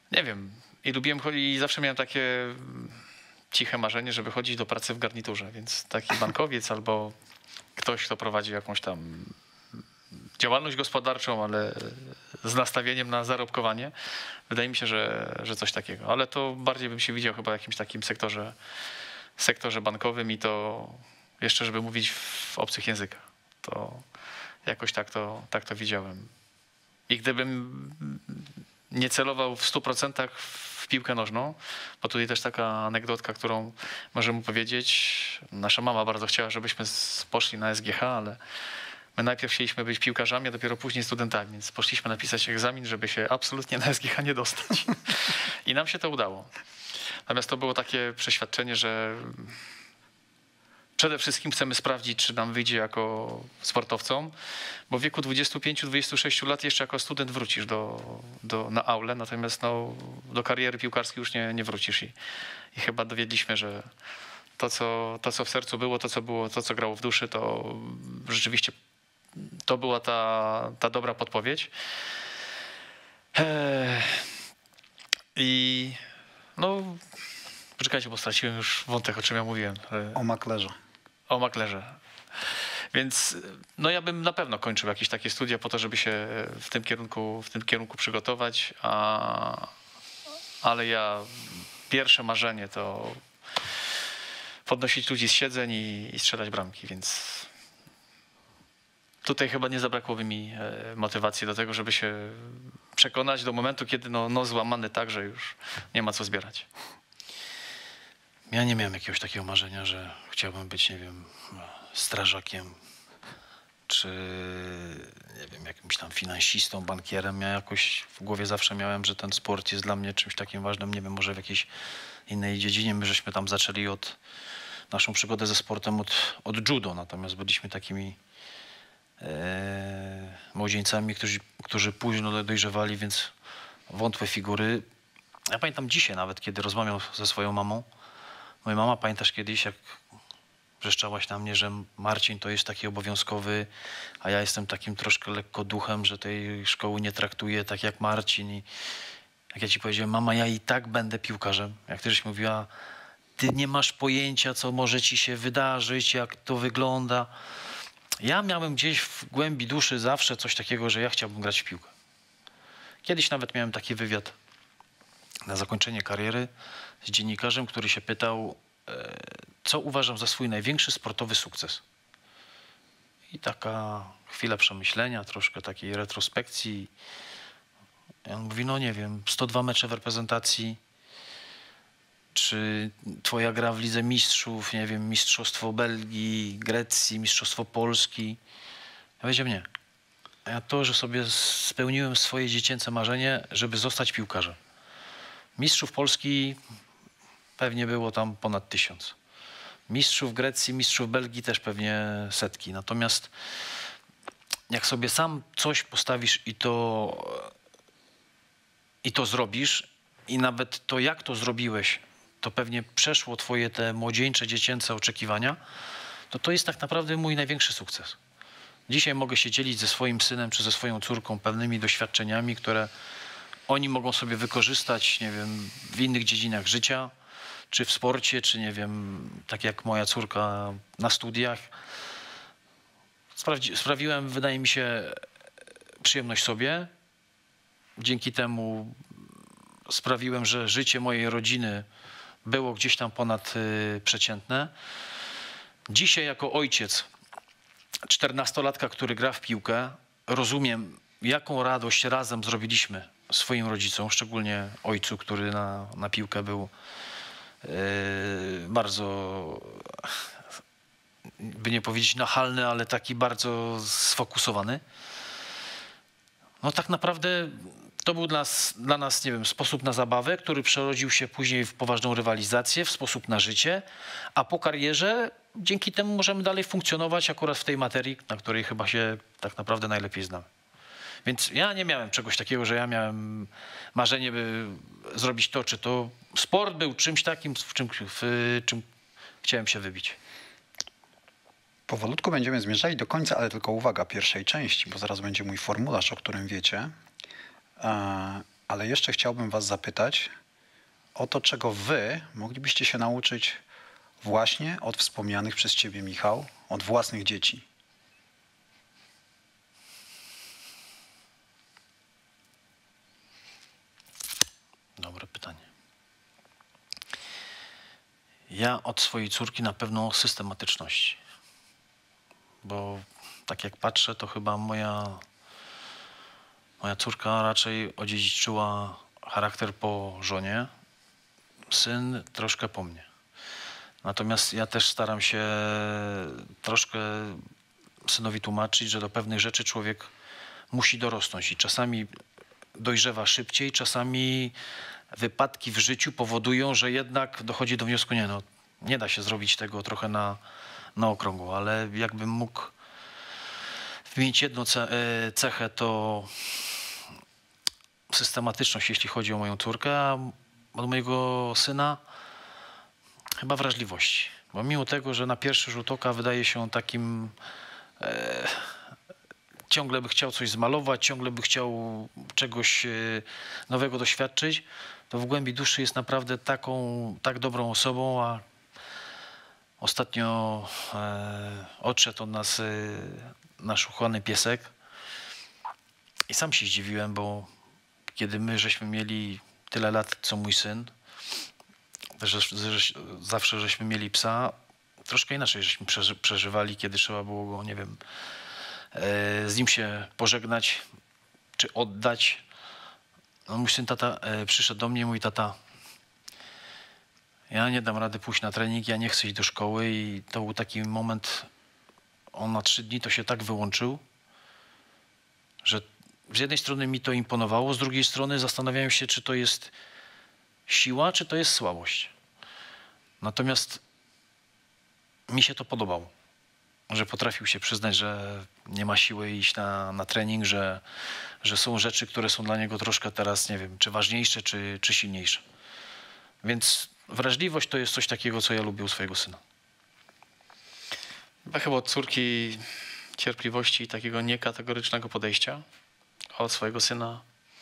Nie wiem. I lubiłem chodzić, i zawsze miałem takie ciche marzenie, żeby chodzić do pracy w garniturze, więc taki bankowiec albo ktoś, kto prowadzi jakąś tam działalność gospodarczą, ale z nastawieniem na zarobkowanie. Wydaje mi się, że coś takiego. Ale to bardziej bym się widział chyba w jakimś takim sektorze bankowym i to jeszcze, żeby mówić w obcych językach. To jakoś tak to widziałem. I gdybym nie celował w 100% w piłkę nożną, bo tutaj też taka anegdotka, którą możemy powiedzieć. Nasza mama bardzo chciała, żebyśmy poszli na SGH, ale my najpierw chcieliśmy być piłkarzami, a dopiero później studentami, więc poszliśmy napisać egzamin, żeby się absolutnie na SGH nie dostać. I nam się to udało. Natomiast to było takie przeświadczenie, że przede wszystkim chcemy sprawdzić, czy nam wyjdzie jako sportowcom, bo w wieku 25-26 lat jeszcze jako student wrócisz na aulę, natomiast no, do kariery piłkarskiej już nie wrócisz. I chyba dowiedliśmy, że to, co w sercu było, to, co grało w duszy, to rzeczywiście to była ta dobra podpowiedź. I no, poczekajcie, bo straciłem już wątek, o czym ja mówiłem. O maklerze. O maklerze. Więc no ja bym na pewno kończył jakieś takie studia po to, żeby się w tym kierunku przygotować, ale ja pierwsze marzenie to podnosić ludzi z siedzeń i strzelać bramki, więc tutaj chyba nie zabrakłoby mi motywacji do tego, żeby się przekonać do momentu, kiedy no złamany tak, że już nie ma co zbierać. Ja nie miałem jakiegoś takiego marzenia, że chciałbym być, nie wiem, strażakiem, czy nie wiem, jakimś tam finansistą, bankierem. Ja jakoś w głowie zawsze miałem, że ten sport jest dla mnie czymś takim ważnym, nie wiem, może w jakiejś innej dziedzinie. My żeśmy tam zaczęli naszą przygodę ze sportem od judo, natomiast byliśmy takimi młodzieńcami, którzy późno dojrzewali, więc wątłe figury. Ja pamiętam dzisiaj nawet, kiedy rozmawiam ze swoją mamą. Moja mama, pamiętasz kiedyś, jak wrzeszczałaś na mnie, że Marcin to jest taki obowiązkowy, a ja jestem takim troszkę lekko duchem, że tej szkoły nie traktuję tak jak Marcin. I jak ja ci powiedziałem, mama, ja i tak będę piłkarzem. Jak ty żeś mówiła, ty nie masz pojęcia, co może ci się wydarzyć, jak to wygląda. Ja miałem gdzieś w głębi duszy zawsze coś takiego, że ja chciałbym grać w piłkę. Kiedyś nawet miałem taki wywiad na zakończenie kariery z dziennikarzem, który się pytał, co uważam za swój największy sportowy sukces. I taka chwila przemyślenia, troszkę takiej retrospekcji. I on mówi, no nie wiem, 102 mecze w reprezentacji, czy twoja gra w Lidze Mistrzów, nie wiem, Mistrzostwo Belgii, Grecji, Mistrzostwo Polski. Ja powiedziałem, nie. Ja to, że sobie spełniłem swoje dziecięce marzenie, żeby zostać piłkarzem. Mistrzów Polski pewnie było tam ponad 1000. Mistrzów Grecji, mistrzów Belgii też pewnie setki. Natomiast jak sobie sam coś postawisz i to zrobisz, i nawet to, jak to zrobiłeś, to pewnie przeszło twoje te młodzieńcze, dziecięce oczekiwania, to jest tak naprawdę mój największy sukces. Dzisiaj mogę się dzielić ze swoim synem czy ze swoją córką pewnymi doświadczeniami, które oni mogą sobie wykorzystać, nie wiem, w innych dziedzinach życia, czy w sporcie, czy nie wiem, tak jak moja córka na studiach. Sprawiłem, wydaje mi się, przyjemność sobie. Dzięki temu sprawiłem, że życie mojej rodziny było gdzieś tam ponadprzeciętne. Dzisiaj jako ojciec 14-latka, który gra w piłkę, rozumiem, jaką radość razem zrobiliśmy swoim rodzicom, szczególnie ojcu, który na piłkę był bardzo, by nie powiedzieć nachalny, ale taki bardzo sfokusowany. No tak naprawdę to był dla nas, nie wiem, sposób na zabawę, który przerodził się później w poważną rywalizację, w sposób na życie, a po karierze dzięki temu możemy dalej funkcjonować akurat w tej materii, na której chyba się tak naprawdę najlepiej znamy. Więc ja nie miałem czegoś takiego, że ja miałem marzenie, by zrobić to czy to. Sport był czymś takim, w czym chciałem się wybić. Powolutku będziemy zmierzali do końca, ale tylko uwaga, pierwszej części, bo zaraz będzie mój formularz, o którym wiecie. Ale jeszcze chciałbym was zapytać o to, czego wy moglibyście się nauczyć właśnie od wspomnianych przez ciebie, Michał, od własnych dzieci. Dobre pytanie. Ja od swojej córki na pewno systematyczności. Bo tak jak patrzę, to chyba moja córka raczej odziedziczyła charakter po żonie, syn troszkę po mnie. Natomiast ja też staram się troszkę synowi tłumaczyć, że do pewnych rzeczy człowiek musi dorosnąć i czasami dojrzewa szybciej, czasami wypadki w życiu powodują, że jednak dochodzi do wniosku, nie da się zrobić tego trochę na okrągło, ale jakbym mógł wymienić jedną cechę, to systematyczność, jeśli chodzi o moją córkę, a od mojego syna chyba wrażliwości. Bo mimo tego, że na pierwszy rzut oka wydaje się takim ciągle by chciał coś zmalować, ciągle by chciał czegoś nowego doświadczyć, to w głębi duszy jest naprawdę tak dobrą osobą, a ostatnio odszedł od nas nasz ukochany piesek i sam się zdziwiłem, bo kiedy my żeśmy mieli tyle lat, co mój syn, zawsze żeśmy mieli psa, troszkę inaczej żeśmy przeżywali, kiedy trzeba było go, nie wiem, z nim się pożegnać, czy oddać. No, mój syn przyszedł do mnie i mówi: tata, ja nie dam rady pójść na trening, ja nie chcę iść do szkoły. I to był taki moment, on na 3 dni to się tak wyłączył, że z jednej strony mi to imponowało, z drugiej strony zastanawiałem się, czy to jest siła, czy to jest słabość. Natomiast mi się to podobało, że potrafił się przyznać, że nie ma siły iść na trening, że są rzeczy, które są dla niego troszkę teraz, nie wiem, czy ważniejsze, czy silniejsze. Więc wrażliwość to jest coś takiego, co ja lubię u swojego syna. Chyba od córki cierpliwości i takiego niekategorycznego podejścia, a od swojego syna.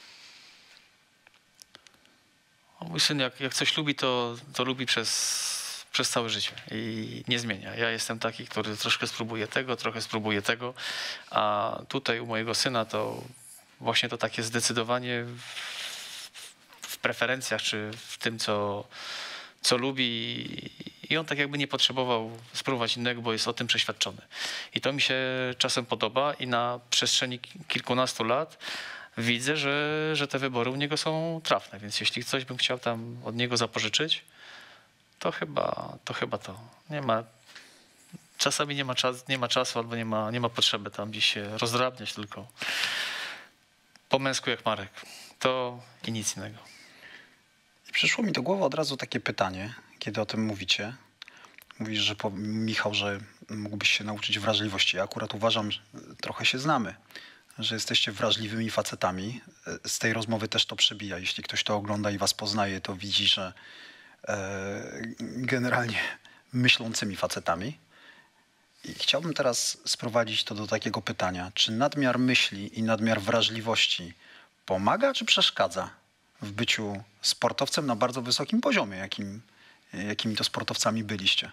Mój syn jak coś lubi, to lubi przez całe życie i nie zmienia. Ja jestem taki, który troszkę spróbuje tego, trochę spróbuje tego, a tutaj u mojego syna to właśnie to takie zdecydowanie w preferencjach, czy w tym, co lubi, i on tak jakby nie potrzebował spróbować innego, bo jest o tym przeświadczony. I to mi się czasem podoba i na przestrzeni kilkunastu lat widzę, że te wybory u niego są trafne, więc jeśli coś bym chciał tam od niego zapożyczyć, to chyba to. Nie ma, czasami nie ma czasu albo nie ma potrzeby tam gdzieś się rozdrabniać, tylko po męsku jak Marek. To i nic innego. Przyszło mi do głowy od razu takie pytanie, kiedy o tym mówicie. Mówisz, że Michał, że mógłbyś się nauczyć wrażliwości. Ja akurat uważam, że trochę się znamy, że jesteście wrażliwymi facetami. Z tej rozmowy też to przebija. Jeśli ktoś to ogląda i was poznaje, to widzi, że generalnie myślącymi facetami. I chciałbym teraz sprowadzić to do takiego pytania. Czy nadmiar myśli i nadmiar wrażliwości pomaga, czy przeszkadza w byciu sportowcem na bardzo wysokim poziomie, jakimi to sportowcami byliście?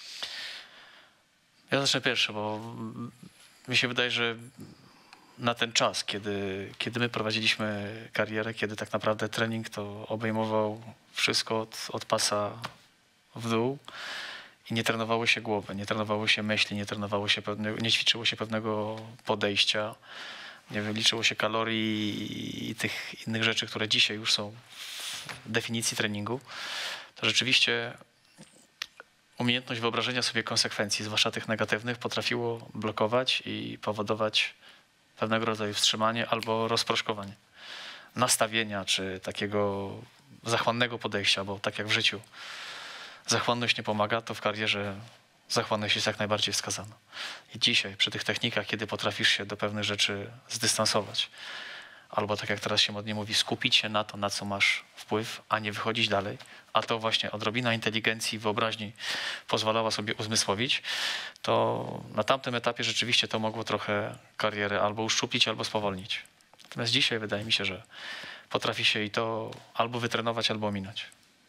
Ja zacznę pierwszy, bo mi się wydaje, że na ten czas, kiedy my prowadziliśmy karierę, kiedy tak naprawdę trening to obejmował wszystko od pasa w dół i nie trenowało się głowy, nie trenowało się myśli, nie ćwiczyło się pewnego podejścia, nie wyliczyło się kalorii i tych innych rzeczy, które dzisiaj już są w definicji treningu, to rzeczywiście umiejętność wyobrażenia sobie konsekwencji, zwłaszcza tych negatywnych, potrafiło blokować i powodować pewnego rodzaju wstrzymanie albo rozproszkowanie nastawienia, czy takiego zachłannego podejścia, bo tak jak w życiu zachłanność nie pomaga, to w karierze zachłanność jest jak najbardziej wskazana. I dzisiaj przy tych technikach, kiedy potrafisz się do pewnych rzeczy zdystansować, albo tak jak teraz się modnie mówi, skupić się na to, na co masz wpływ, a nie wychodzić dalej, a to właśnie odrobina inteligencji i wyobraźni pozwalała sobie uzmysłowić, to na tamtym etapie rzeczywiście to mogło trochę karierę albo uszczuplić, albo spowolnić. Natomiast dzisiaj wydaje mi się, że potrafi się i to albo wytrenować, albo ominąć.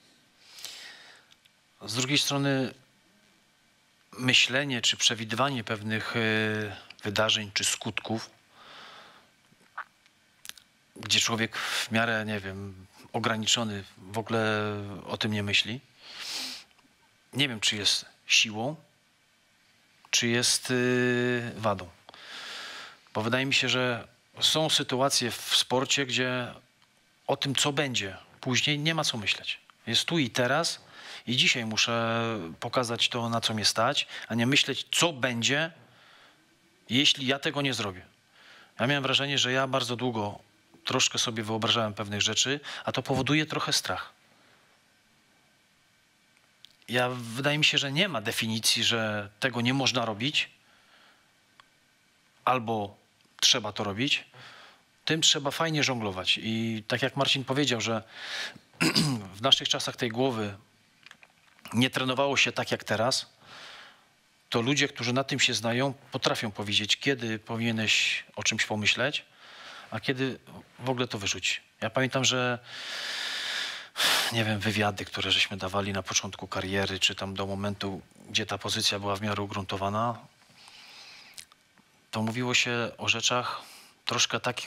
Z drugiej strony myślenie czy przewidywanie pewnych wydarzeń czy skutków, gdzie człowiek w miarę, nie wiem, ograniczony w ogóle o tym nie myśli, nie wiem, czy jest siłą, czy jest wadą. Bo wydaje mi się, że są sytuacje w sporcie, gdzie o tym, co będzie później, nie ma co myśleć. Jest tu i teraz i dzisiaj muszę pokazać to, na co mnie stać, a nie myśleć, co będzie, jeśli ja tego nie zrobię. Ja miałem wrażenie, że ja bardzo długo troszkę sobie wyobrażałem pewnych rzeczy, a to powoduje trochę strach. Wydaje mi się, że nie ma definicji, że tego nie można robić, albo trzeba to robić. Tym trzeba fajnie żonglować. I tak jak Marcin powiedział, że w naszych czasach tej głowy nie trenowało się tak jak teraz, to ludzie, którzy na tym się znają, potrafią powiedzieć, kiedy powinieneś o czymś pomyśleć, a kiedy w ogóle to wyrzucić. Ja pamiętam, że nie wiem, wywiady, które żeśmy dawali na początku kariery, czy tam do momentu, gdzie ta pozycja była w miarę ugruntowana, to mówiło się o rzeczach troszkę tak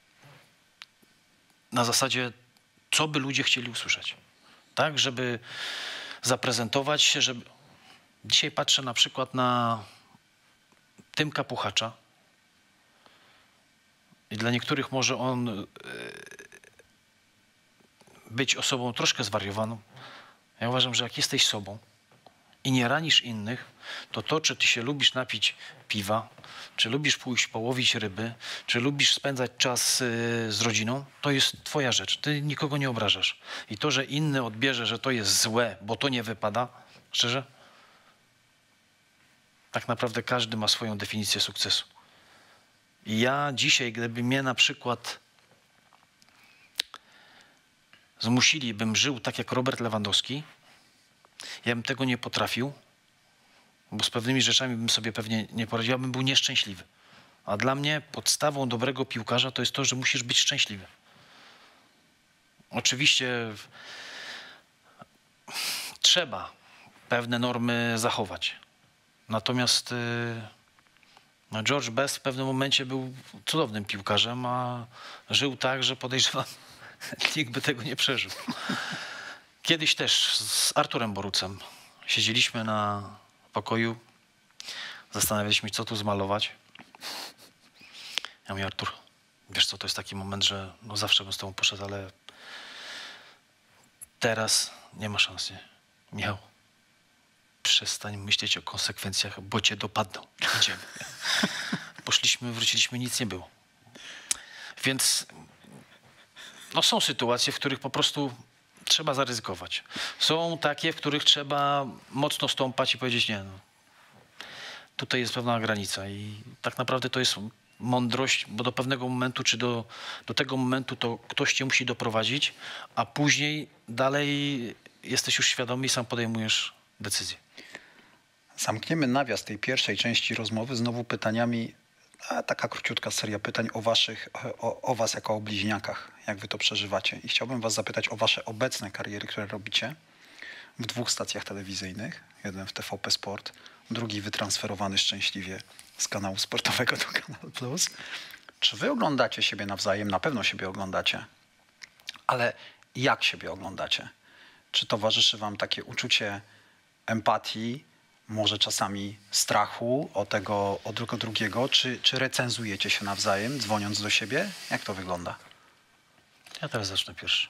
na zasadzie, co by ludzie chcieli usłyszeć. Tak, żeby zaprezentować się, żeby... Dzisiaj patrzę na przykład na Tymka Puchacza i dla niektórych może on być osobą troszkę zwariowaną. Ja uważam, że jak jesteś sobą i nie ranisz innych, to, czy ty się lubisz napić piwa, czy lubisz pójść połowić ryby, czy lubisz spędzać czas z rodziną, to jest twoja rzecz. Ty nikogo nie obrażasz. I to, że inny odbierze, że to jest złe, bo to nie wypada, szczerze, tak naprawdę każdy ma swoją definicję sukcesu. I ja dzisiaj, gdyby mnie na przykład zmusili, bym żył tak jak Robert Lewandowski, ja bym tego nie potrafił, bo z pewnymi rzeczami bym sobie pewnie nie poradził, ja bym był nieszczęśliwy. A dla mnie podstawą dobrego piłkarza to jest to, że musisz być szczęśliwy. Oczywiście trzeba pewne normy zachować. Natomiast George Best w pewnym momencie był cudownym piłkarzem, a żył tak, że podejrzewam, nikt by tego nie przeżył. Kiedyś też z Arturem Borucem siedzieliśmy na pokoju, zastanawialiśmy się, co tu zmalować. Ja mówię, Artur, wiesz co, to jest taki moment, że no zawsze bym z tobą poszedł, ale teraz nie ma szans, nie? Michał, przestań myśleć o konsekwencjach, bo cię dopadną. Idziemy. Poszliśmy, wróciliśmy, nic nie było. Więc no, są sytuacje, w których po prostu trzeba zaryzykować. Są takie, w których trzeba mocno stąpać i powiedzieć nie. No, tutaj jest pewna granica i tak naprawdę to jest mądrość, bo do pewnego momentu, czy do tego momentu to ktoś cię musi doprowadzić, a później dalej jesteś już świadomy i sam podejmujesz decyzję. Zamkniemy nawias tej pierwszej części rozmowy znowu pytaniami, taka króciutka seria pytań o was jako o bliźniakach, jak wy to przeżywacie. I chciałbym was zapytać o wasze obecne kariery, które robicie w 2 stacjach telewizyjnych. Jeden w TVP Sport, drugi wytransferowany szczęśliwie z kanału sportowego do Kanal Plus. Czy wy oglądacie siebie nawzajem? Na pewno siebie oglądacie. Ale jak siebie oglądacie? Czy towarzyszy wam takie uczucie empatii, może czasami strachu o tego drugiego, czy recenzujecie się nawzajem, dzwoniąc do siebie? Jak to wygląda? Ja teraz zacznę pierwszy.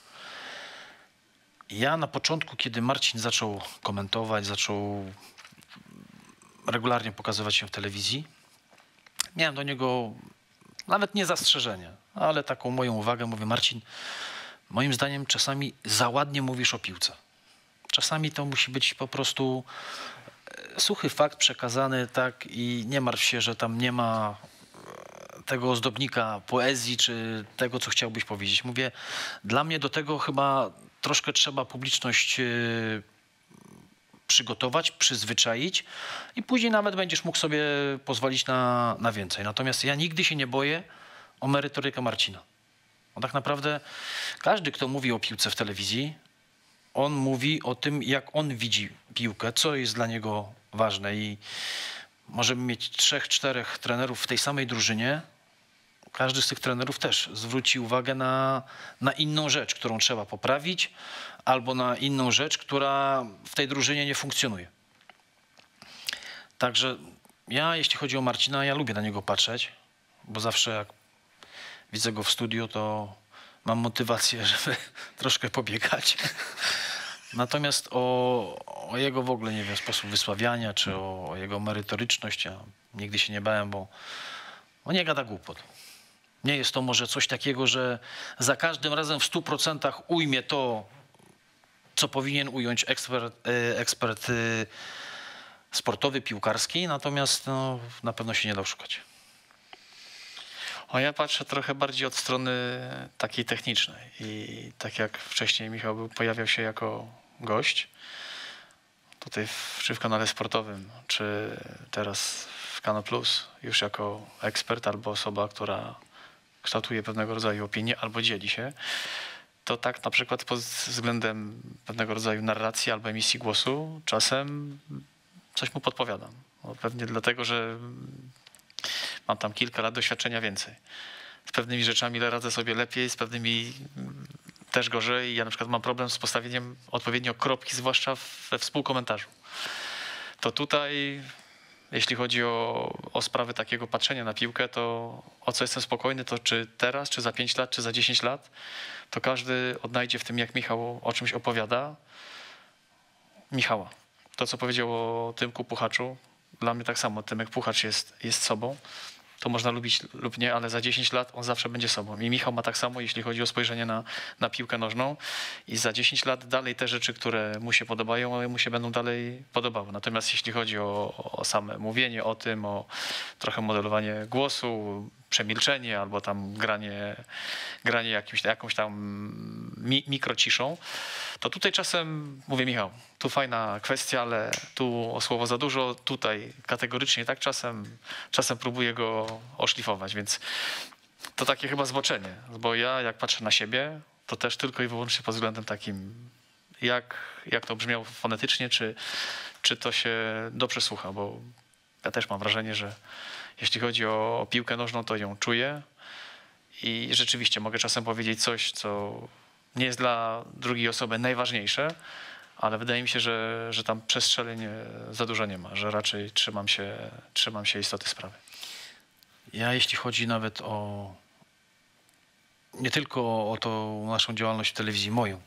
Ja na początku, kiedy Marcin zaczął komentować, zaczął regularnie pokazywać się w telewizji, miałem do niego nawet nie zastrzeżenie, ale taką moją uwagę. Mówię, Marcin, moim zdaniem czasami za ładnie mówisz o piłce. Czasami to musi być po prostu suchy fakt przekazany, tak, i nie martw się, że tam nie ma tego ozdobnika poezji, czy tego, co chciałbyś powiedzieć. Mówię, dla mnie do tego chyba troszkę trzeba publiczność przygotować, przyzwyczaić i później nawet będziesz mógł sobie pozwolić na więcej. Natomiast ja nigdy się nie boję o merytorykę Marcina. Bo tak naprawdę każdy, kto mówi o piłce w telewizji, on mówi o tym, jak on widzi piłkę, co jest dla niego ważne i możemy mieć 3-4 trenerów w tej samej drużynie. Każdy z tych trenerów też zwróci uwagę na inną rzecz, którą trzeba poprawić, albo na inną rzecz, która w tej drużynie nie funkcjonuje. Także ja, jeśli chodzi o Marcina, ja lubię na niego patrzeć, bo zawsze jak widzę go w studiu, to mam motywację, żeby troszkę pobiegać. Natomiast o jego w ogóle, nie wiem, sposób wysławiania, czy o jego merytoryczność, ja nigdy się nie bałem, bo on nie gada głupot. Nie jest to może coś takiego, że za każdym razem w 100% ujmie to, co powinien ująć ekspert sportowy, piłkarski, natomiast no, na pewno się nie da oszukać. Ja patrzę trochę bardziej od strony takiej technicznej i tak jak wcześniej Michał pojawiał się jako gość, tutaj czy w kanale sportowym, czy teraz w Kanal Plus, już jako ekspert albo osoba, która kształtuje pewnego rodzaju opinię albo dzieli się, to tak na przykład pod względem pewnego rodzaju narracji albo emisji głosu czasem coś mu podpowiadam. No, pewnie dlatego, że mam tam kilka lat doświadczenia więcej. Z pewnymi rzeczami radzę sobie lepiej, z pewnymi też gorzej. Ja na przykład mam problem z postawieniem odpowiednio kropki, zwłaszcza we współkomentarzu. To tutaj, jeśli chodzi o sprawy takiego patrzenia na piłkę, to o co jestem spokojny, to czy teraz, czy za 5 lat, czy za 10 lat, to każdy odnajdzie w tym, jak Michał o czymś opowiada, Michała. To, co powiedział o Tymku Puchaczu, dla mnie tak samo. Tymek Puchacz jest sobą. To można lubić lub nie, ale za 10 lat on zawsze będzie sobą. I Michał ma tak samo, jeśli chodzi o spojrzenie na piłkę nożną. I za 10 lat dalej te rzeczy, które mu się podobają, mu się będą dalej podobały. Natomiast jeśli chodzi o same mówienie o tym, o trochę modelowanie głosu, przemilczenie albo tam granie jakąś tam mikrociszą, to tutaj czasem, mówię Michał, tu fajna kwestia, ale tu o słowo za dużo, tutaj kategorycznie tak czasem próbuję go oszlifować, więc to takie chyba zboczenie, bo ja jak patrzę na siebie, to też tylko i wyłącznie pod względem takim, jak to brzmiało fonetycznie, czy to się dobrze słucha, bo ja też mam wrażenie, że jeśli chodzi o piłkę nożną, to ją czuję i rzeczywiście mogę czasem powiedzieć coś, co nie jest dla drugiej osoby najważniejsze, ale wydaje mi się, że tam przestrzeleń za dużo nie ma, że raczej trzymam się istoty sprawy. Ja jeśli chodzi nawet nie tylko o tą naszą działalność w telewizji, moją,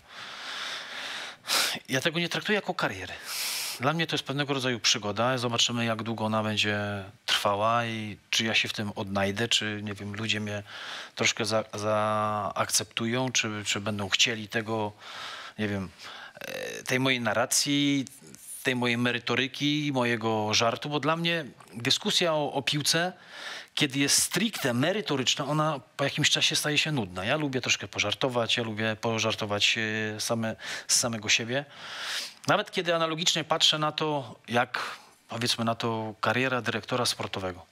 ja tego nie traktuję jako kariery. Dla mnie to jest pewnego rodzaju przygoda. Zobaczymy, jak długo ona będzie trwała i czy ja się w tym odnajdę, czy nie wiem, ludzie mnie troszkę zaakceptują, czy będą chcieli tego, nie wiem, tej mojej narracji, tej mojej merytoryki, mojego żartu, bo dla mnie dyskusja o piłce, kiedy jest stricte merytoryczna, ona po jakimś czasie staje się nudna. Ja lubię troszkę pożartować, ja lubię pożartować z samego siebie. Nawet kiedy analogicznie patrzę na to, jak powiedzmy na to kariera dyrektora sportowego.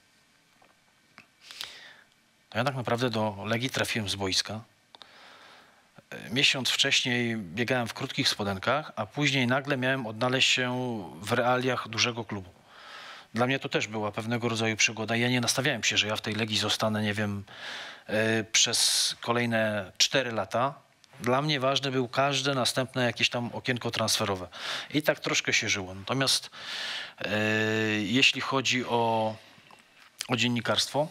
To ja tak naprawdę do Legii trafiłem z boiska. Miesiąc wcześniej biegałem w krótkich spodenkach, a później nagle miałem odnaleźć się w realiach dużego klubu. Dla mnie to też była pewnego rodzaju przygoda. Ja nie nastawiałem się, że ja w tej Legii zostanę, nie wiem, przez kolejne 4 lata. Dla mnie ważne był każde następne jakieś tam okienko transferowe. I tak troszkę się żyło. Natomiast jeśli chodzi o dziennikarstwo,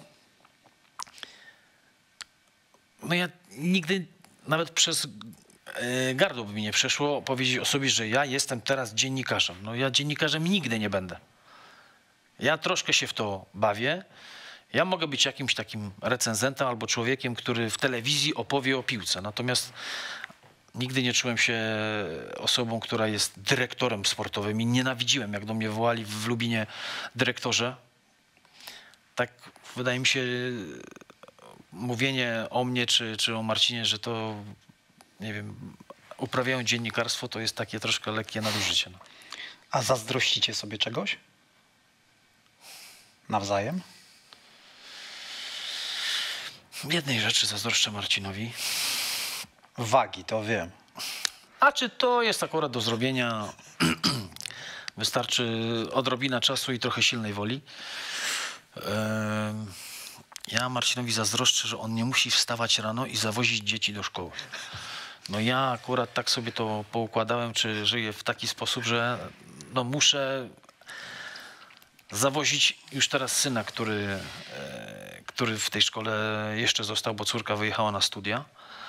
no ja nigdy nawet przez gardło by mi nie przeszło powiedzieć o sobie, że ja jestem teraz dziennikarzem. No ja dziennikarzem nigdy nie będę. Ja troszkę się w to bawię. Ja mogę być jakimś takim recenzentem albo człowiekiem, który w telewizji opowie o piłce. Natomiast nigdy nie czułem się osobą, która jest dyrektorem sportowym i nienawidziłem, jak do mnie wołali w Lubinie dyrektorze. Tak wydaje mi się mówienie o mnie czy o Marcinie, że to, nie wiem, uprawiają dziennikarstwo, to jest takie troszkę lekkie nadużycie. No. A zazdrościcie sobie czegoś? Nawzajem? Jednej rzeczy zazdroszczę Marcinowi. Wagi, to wiem. A czy to jest akurat do zrobienia? Wystarczy odrobina czasu i trochę silnej woli. Ja Marcinowi zazdroszczę, że on nie musi wstawać rano i zawozić dzieci do szkoły. No ja akurat tak sobie to poukładałem, czy żyję w taki sposób, że no muszę zawozić już teraz syna, który w tej szkole jeszcze został, bo córka wyjechała na studia.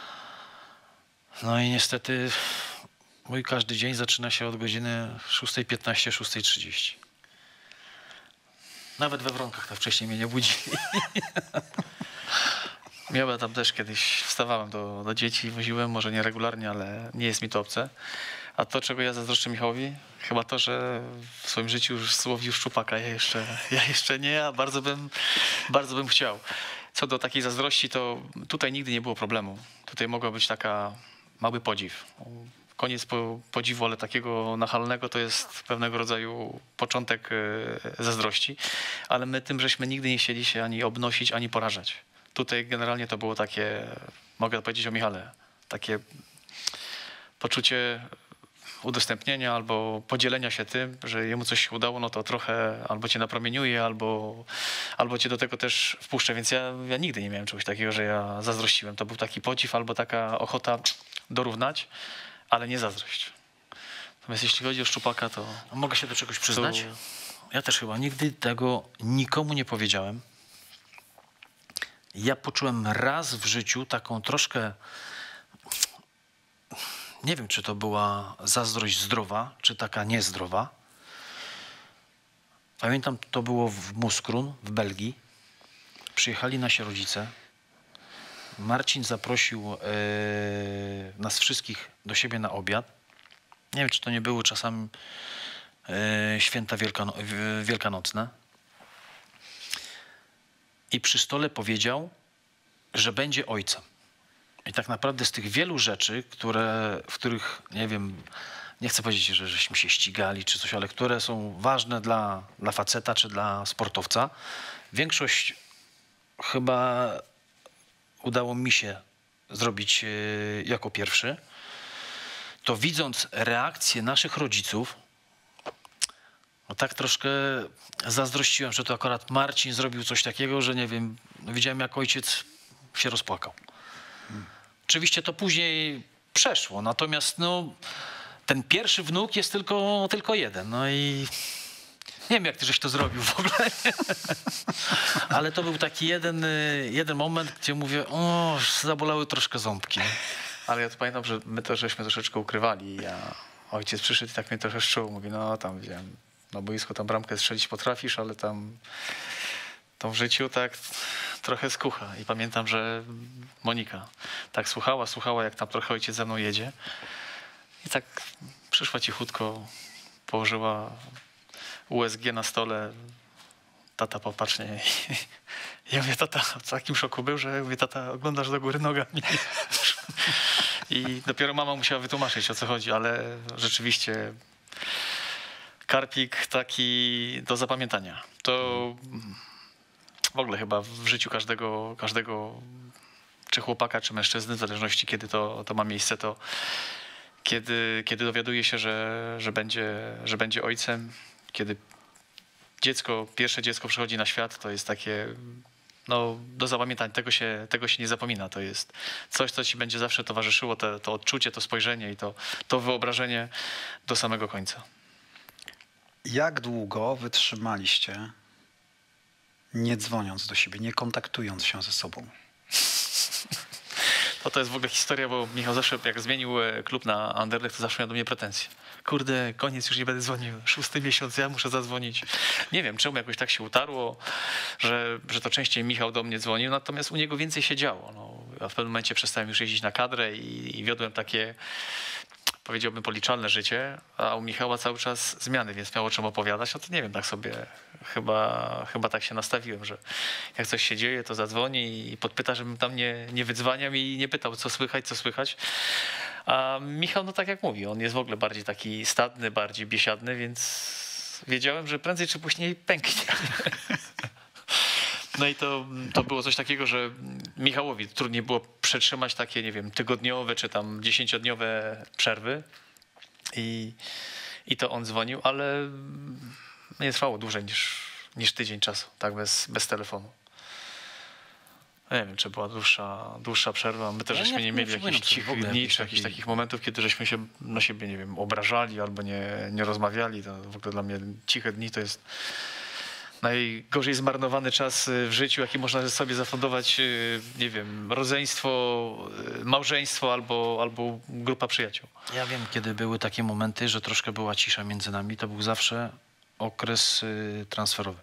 No i niestety mój każdy dzień zaczyna się od godziny 6:15, 6:30. Nawet we Wronkach tak wcześniej mnie nie budzi. Ja tam też kiedyś wstawałem do dzieci, woziłem, może nie regularnie, ale nie jest mi to obce. A to, czego ja zazdroszczę Michałowi, chyba to, że w swoim życiu już złowił szczupaka. Ja jeszcze nie, a bardzo bym chciał. Co do takiej zazdrości, to tutaj nigdy nie było problemu. Tutaj mogła być taka mały podziw. Koniec podziwu, ale takiego nachalnego, to jest pewnego rodzaju początek zazdrości. Ale my tym, żeśmy nigdy nie chcieli się ani obnosić, ani porażać. Tutaj generalnie to było takie, mogę powiedzieć o Michale, takie poczucie udostępnienia albo podzielenia się tym, że jemu coś się udało, no to trochę albo cię napromieniuje, albo cię do tego też wpuszcza. Więc ja nigdy nie miałem czegoś takiego, że ja zazdrościłem. To był taki podziw albo taka ochota dorównać, ale nie zazdrość. Natomiast jeśli chodzi o szczupaka, to... A mogę się do czegoś przyznać? Ja też chyba nigdy tego nikomu nie powiedziałem. Ja poczułem raz w życiu taką troszkę... Nie wiem, czy to była zazdrość zdrowa, czy taka niezdrowa. Pamiętam, to było w Mouscron, w Belgii. Przyjechali nasi rodzice. Marcin zaprosił nas wszystkich do siebie na obiad. Nie wiem, czy to nie były czasami święta wielkanocne. I przy stole powiedział, że będzie ojcem. I tak naprawdę z tych wielu rzeczy, w których, nie wiem, nie chcę powiedzieć, że żeśmy się ścigali czy coś, ale które są ważne dla faceta czy dla sportowca, większość chyba udało mi się zrobić jako pierwszy. To widząc reakcję naszych rodziców, no tak troszkę zazdrościłem, że to akurat Marcin zrobił coś takiego, że nie wiem, widziałem jak ojciec się rozpłakał. Oczywiście to później przeszło, natomiast no, ten pierwszy wnuk jest tylko jeden. No i nie wiem, jak ty żeś to zrobił w ogóle. Ale to był taki jeden moment, gdzie mówię, o, zabolały troszkę ząbki. Ale ja to pamiętam, że my to żeśmy troszeczkę ukrywali. Ojciec przyszedł i tak mnie trochę szczuł. Mówi, no tam widziałem, na boisku tam bramkę strzelić potrafisz, ale tam w życiu tak trochę skucha. I pamiętam, że Monika tak słuchała, jak tam trochę ojciec ze mną jedzie. I tak przyszła cichutko, położyła USG na stole. Tata popatrz na niej. Ja mówię, tata w takim szoku był, że mówię, tata, oglądasz do góry nogami. I dopiero mama musiała wytłumaczyć, o co chodzi, ale rzeczywiście karpik taki do zapamiętania. To w ogóle chyba w życiu każdego czy chłopaka, czy mężczyzny, w zależności kiedy to ma miejsce, to kiedy dowiaduje się, że będzie ojcem, kiedy pierwsze dziecko przychodzi na świat, to jest takie no, do zapamiętania. Tego się nie zapomina. To jest coś, co ci będzie zawsze towarzyszyło, to odczucie, to spojrzenie i to wyobrażenie do samego końca. Jak długo wytrzymaliście, nie dzwoniąc do siebie, nie kontaktując się ze sobą? To jest w ogóle historia, bo Michał zawsze, jak zmienił klub na Anderlecht, to zawsze miał do mnie pretensje. Kurde, koniec, już nie będę dzwonił. 6. miesiąc, ja muszę zadzwonić. Nie wiem, czemu jakoś tak się utarło, że to częściej Michał do mnie dzwonił, natomiast u niego więcej się działo. No, ja w pewnym momencie przestałem już jeździć na kadrę i wiodłem takie, powiedziałbym, policzalne życie, a u Michała cały czas zmiany, więc miało o czym opowiadać. No to nie wiem, tak sobie chyba tak się nastawiłem, że jak coś się dzieje, to zadzwoni i podpyta, żebym tam nie wydzwaniał i nie pytał, co słychać. A Michał, no tak jak mówi, on jest w ogóle bardziej taki stadny, bardziej biesiadny, więc wiedziałem, że prędzej czy później pęknie. No i to było coś takiego, że Michałowi trudniej było przetrzymać takie, nie wiem, tygodniowe czy tam 10-dniowe przerwy i to on dzwonił, ale nie trwało dłużej niż tydzień czasu, tak, bez telefonu. Nie wiem, czy była dłuższa przerwa. My też Ja żeśmy nie mieli przypominam jakichś sobie w cichych ogóle dni, jakichś czy jakichś takich- takich momentów, kiedy żeśmy się na siebie, nie wiem, obrażali albo nie rozmawiali. To w ogóle dla mnie ciche dni to jest najgorzej zmarnowany czas w życiu, jaki można sobie zafundować, nie wiem, rodzeństwo, małżeństwo albo grupa przyjaciół. Ja wiem, kiedy były takie momenty, że troszkę była cisza między nami, to był zawsze okres transferowy.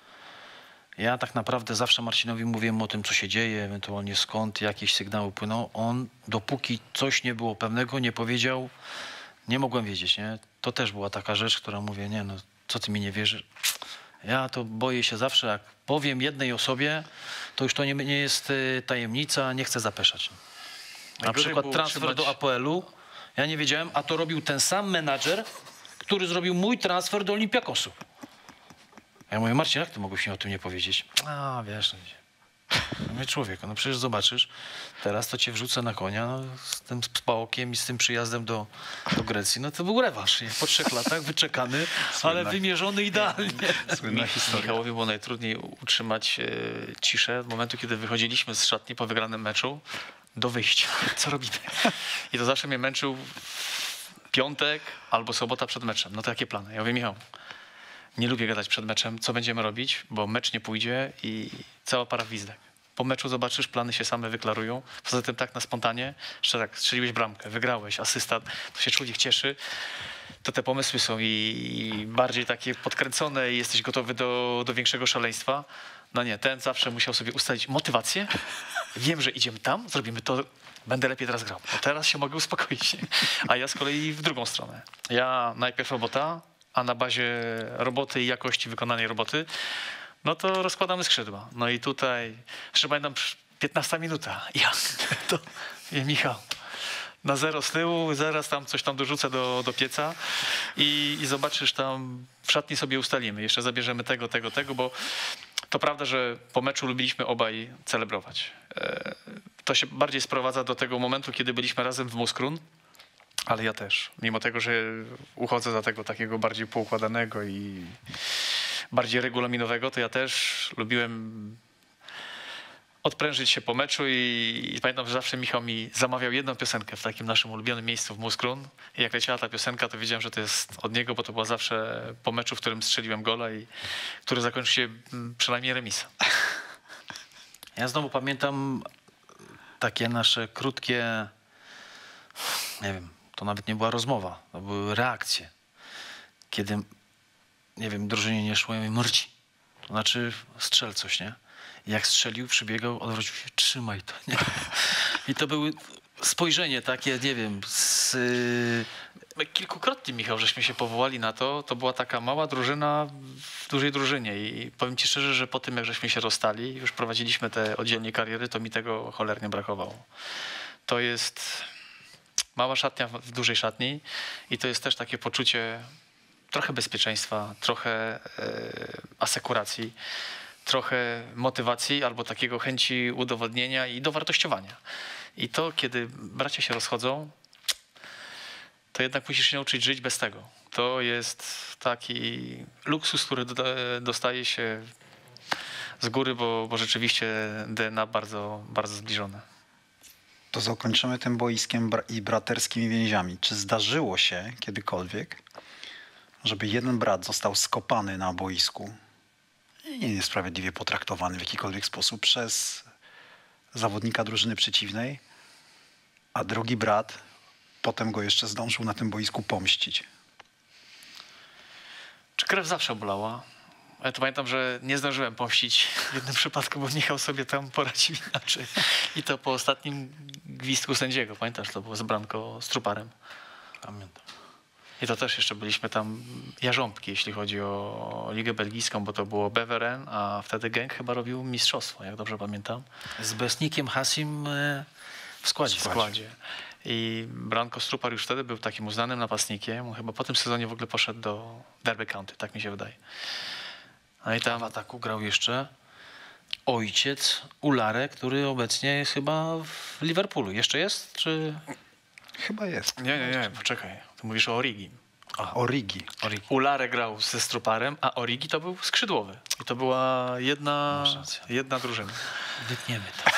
Ja tak naprawdę zawsze Marcinowi mówiłem o tym, co się dzieje, ewentualnie skąd jakieś sygnały płyną. On, dopóki coś nie było pewnego, nie powiedział, nie mogłem wiedzieć, nie? To też była taka rzecz, która mówię, nie no, co ty mi nie wierzysz? Ja to boję się zawsze, jak powiem jednej osobie, to już to nie jest tajemnica, nie chcę zapeszać. Na Najgorzej przykład było transfer utrzymać- do APL-u, ja nie wiedziałem, a to robił ten sam menadżer, który zrobił mój transfer do Olympiakosu. Ja mówię, Marcin, jak ty mogłeś mi o tym nie powiedzieć? A, wiesz, no, ja mówię, człowieku, no przecież zobaczysz, teraz to cię wrzucę na konia, no, z tym spałokiem i z tym przyjazdem do Grecji. No to był rewanż, nie? Po 3 latach wyczekany, ale wymierzony idealnie. Słynna historia. Michałowi było najtrudniej utrzymać ciszę od momentu, kiedy wychodziliśmy z szatni po wygranym meczu do wyjścia. Co robimy? I to zawsze mnie męczył piątek albo sobota przed meczem. No to jakie plany? Ja mówię, Michał, nie lubię gadać przed meczem, co będziemy robić, bo mecz nie pójdzie i cała para gwizdek. Po meczu zobaczysz, plany się same wyklarują. Poza tym tak na spontanie, że tak, strzeliłeś bramkę, wygrałeś, asysta, to się człowiek cieszy. To te pomysły są i bardziej takie podkręcone i jesteś gotowy do większego szaleństwa. No nie, ten zawsze musiał sobie ustalić motywację. Wiem, że idziemy tam, zrobimy to, będę lepiej teraz grał. Bo teraz się mogę uspokoić. A ja z kolei w drugą stronę. Ja najpierw robota, a na bazie roboty i jakości wykonanej roboty, no to rozkładamy skrzydła. No i tutaj, jeszcze pamiętam, 15 minuta. Ja, to, Michał, na 0 z tyłu, zaraz tam coś tam dorzucę do pieca i zobaczysz tam, w szatni sobie ustalimy. Jeszcze zabierzemy tego, bo to prawda, że po meczu lubiliśmy obaj celebrować. To się bardziej sprowadza do tego momentu, kiedy byliśmy razem w Muskrun, ale ja też. Mimo tego, że uchodzę za tego takiego bardziej poukładanego i bardziej regulaminowego, to ja też lubiłem odprężyć się po meczu i pamiętam, że zawsze Michał mi zamawiał jedną piosenkę w takim naszym ulubionym miejscu w Muskrun i jak leciała ta piosenka, to wiedziałem, że to jest od niego, bo to była zawsze po meczu, w którym strzeliłem gola i który zakończył się przynajmniej remisem. Ja znowu pamiętam takie nasze krótkie, nie wiem, to nawet nie była rozmowa, to były reakcje. Kiedy, nie wiem, drużynie nie szło, ja mówię, Marcin, to znaczy strzel coś, nie? I jak strzelił, przybiegał, odwrócił się, trzymaj to, nie? I to były spojrzenie takie, nie wiem, My kilkukrotnie, Michał, żeśmy się powołali na to. To była taka mała drużyna w dużej drużynie i powiem ci szczerze, że po tym, jak żeśmy się rozstali, już prowadziliśmy te oddzielnie kariery, to mi tego cholernie brakowało. To jest mała szatnia w dużej szatni i to jest też takie poczucie trochę bezpieczeństwa, trochę asekuracji, trochę motywacji albo takiego chęci udowodnienia i dowartościowania. I to, kiedy bracia się rozchodzą, to jednak musisz się nauczyć żyć bez tego. To jest taki luksus, który dostaje się z góry, bo rzeczywiście DNA bardzo, bardzo zbliżone. To zakończymy tym boiskiem i braterskimi więziami. Czy zdarzyło się kiedykolwiek, żeby jeden brat został skopany na boisku i niesprawiedliwie potraktowany w jakikolwiek sposób przez zawodnika drużyny przeciwnej, a drugi brat potem go jeszcze zdążył na tym boisku pomścić? Czy krew zawsze bolała? Ja to pamiętam, że nie zdążyłem pomścić w jednym przypadku, bo Michał sobie tam poradził inaczej. I to po ostatnim gwizdku sędziego. Pamiętasz, to było z bramką z Truparem. pamiętam. I to też jeszcze byliśmy tam jarząbki, jeśli chodzi o Ligę Belgijską, bo to było Beveren, a wtedy Genk chyba robił mistrzostwo, jak dobrze pamiętam. Z Besnikiem Hasim w składzie. W składzie. I Branko Strupar już wtedy był takim uznanym napastnikiem. Chyba po tym sezonie w ogóle poszedł do Derby County, tak mi się wydaje. No i W tam ataku grał jeszcze ojciec Ulare, który obecnie jest chyba w Liverpoolu. Jeszcze jest, czy... Chyba jest. Nie, poczekaj. Ty mówisz o Origi. Origi. Ulare grał ze Struparem, a Origi to był skrzydłowy. I to była jedna drużyna. Wytniemy to.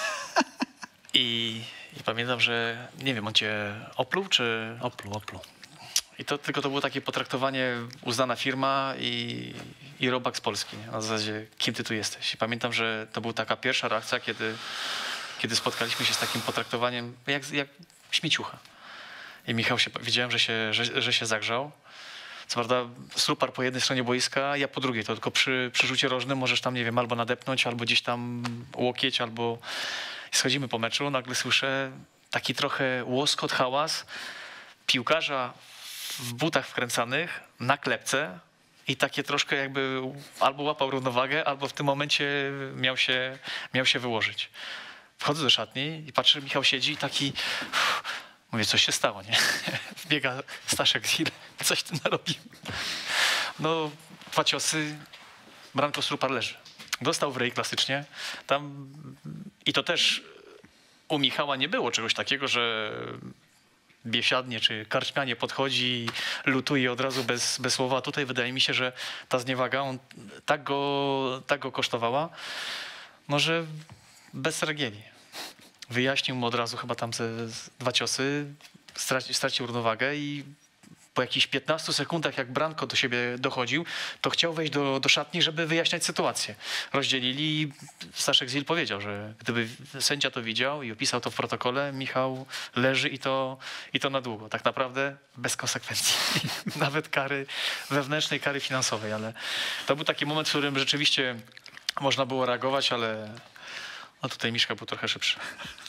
I pamiętam, że nie wiem, on cię opluł, czy... Oplu. I to tylko to było takie potraktowanie, uznana firma i robak z Polski. Nie? Na zasadzie, kim ty tu jesteś. I pamiętam, że to była taka pierwsza reakcja, kiedy spotkaliśmy się z takim potraktowaniem jak śmieciucha. I Michał widziałem, że się zagrzał. Co prawda Strupar po jednej stronie boiska, ja po drugiej. To tylko przy rzucie rożnym możesz tam, nie wiem, albo nadepnąć, albo gdzieś tam łokieć, albo... Schodzimy po meczu, nagle słyszę taki trochę łoskot, hałas piłkarza w butach wkręcanych na klepce i takie troszkę jakby albo łapał równowagę, albo w tym momencie miał się wyłożyć. Wchodzę do szatni i patrzę, Michał siedzi i taki... Mówię, coś się stało, nie? Wbiega Staszek Zil, coś ty narobił. No, 2 ciosy, Branko Strupar leży. Dostał w ryj klasycznie. Tam... I to też u Michała nie było czegoś takiego, że biesiadnie czy karczmianie podchodzi, lutuje od razu bez słowa. Tutaj wydaje mi się, że ta zniewaga tak go kosztowała, może bez regieli. Wyjaśnił mu od razu chyba tam ze 2 ciosy, stracił równowagę i po jakichś 15 sekundach, jak Branko do siebie dochodził, to chciał wejść do szatni, żeby wyjaśniać sytuację. Rozdzielili i Staszek Zil powiedział, że gdyby sędzia to widział i opisał to w protokole, Michał leży i to na długo. Tak naprawdę bez konsekwencji. Nawet wewnętrznej kary finansowej, ale to był taki moment, w którym rzeczywiście można było reagować, ale no tutaj Miszka był trochę szybszy.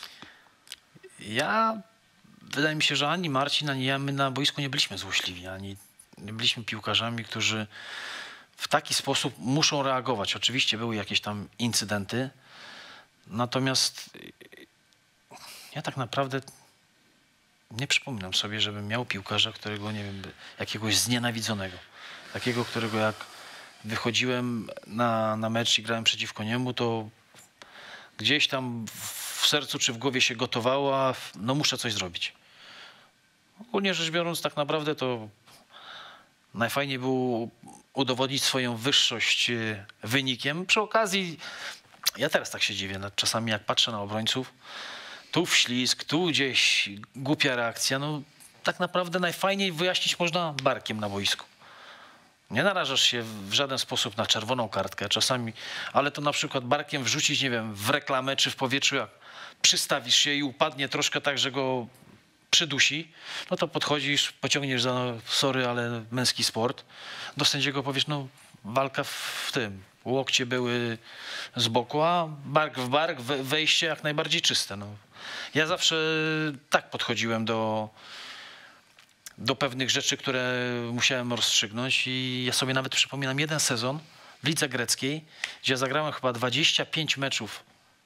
Wydaje mi się, że ani Marcin, ani ja, my na boisku nie byliśmy złośliwi, ani nie byliśmy piłkarzami, którzy w taki sposób muszą reagować. Oczywiście były jakieś tam incydenty, natomiast ja tak naprawdę nie przypominam sobie, żebym miał piłkarza, którego, nie wiem, jakiegoś znienawidzonego. Takiego, którego jak wychodziłem na mecz i grałem przeciwko niemu, to gdzieś tam w sercu czy w głowie się gotowało, a no muszę coś zrobić. Ogólnie rzecz biorąc, tak naprawdę to najfajniej było udowodnić swoją wyższość wynikiem. Przy okazji, ja teraz tak się dziwię, czasami jak patrzę na obrońców, tu wślizg, tu gdzieś głupia reakcja, no tak naprawdę najfajniej wyjaśnić można barkiem na boisku. Nie narażasz się w żaden sposób na czerwoną kartkę czasami, ale to na przykład barkiem wrzucić, nie wiem, w reklamę czy w powietrzu, jak przystawisz się i upadnie troszkę tak, że go przydusi, no to podchodzisz, pociągniesz za, sorry, ale męski sport, do sędziego powiesz, no walka w tym, łokcie były z boku, a bark w bark, wejście jak najbardziej czyste. No. Ja zawsze tak podchodziłem do pewnych rzeczy, które musiałem rozstrzygnąć i ja sobie nawet przypominam jeden sezon w lidze greckiej, gdzie ja zagrałem chyba 25 meczów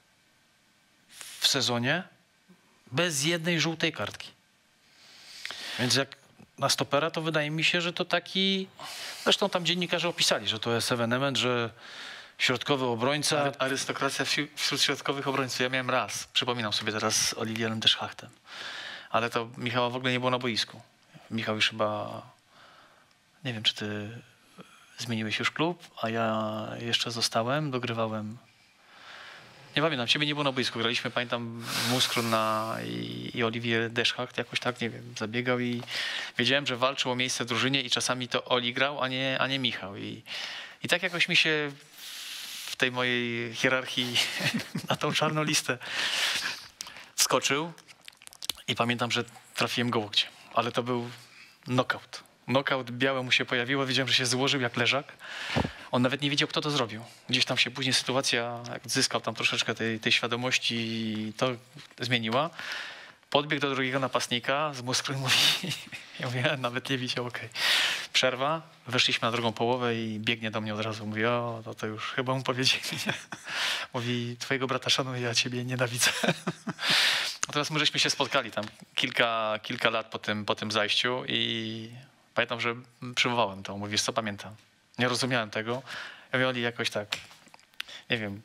w sezonie bez jednej żółtej kartki. Więc jak na stopera, to wydaje mi się, że to taki... Zresztą tam dziennikarze opisali, że to jest ewenement, że środkowy obrońca... Nawet arystokracja wśród środkowych obrońców. Ja miałem raz, przypominam sobie teraz z Olivierem Deschachtem. Ale to Michała w ogóle nie było na boisku. Michał już chyba... Nie wiem, czy ty zmieniłeś już klub, a ja jeszcze zostałem, dogrywałem... Nie pamiętam, ciebie nie było na boisku. Graliśmy, pamiętam, Muskrun i Olivier Deschach, jakoś tak, nie wiem, zabiegał i wiedziałem, że walczył o miejsce w drużynie i czasami to Oli grał, a nie Michał. I tak jakoś mi się w tej mojej hierarchii na tą czarną listę wskoczył i pamiętam, że trafiłem go łokciem, ale to był knockout. Knockout białe mu się pojawiło, wiedziałem, że się złożył jak leżak. On nawet nie wiedział, kto to zrobił. Gdzieś tam się później sytuacja, jak zyskał tam troszeczkę tej świadomości, to zmieniła. Podbiegł do drugiego napastnika, z mózgu mówi, ja mówię, nawet nie widział, okej. Przerwa, weszliśmy na drugą połowę i biegnie do mnie od razu. Mówi, o, to już chyba mu powiedzieli. Mówi, twojego brata szanuję, ja ciebie nienawidzę. A teraz my żeśmy się spotkali tam kilka lat po tym zajściu i pamiętam, że przywołałem to. Mówisz, co pamiętam? Nie rozumiałem tego. Ja mówię, Oli, jakoś tak, nie wiem,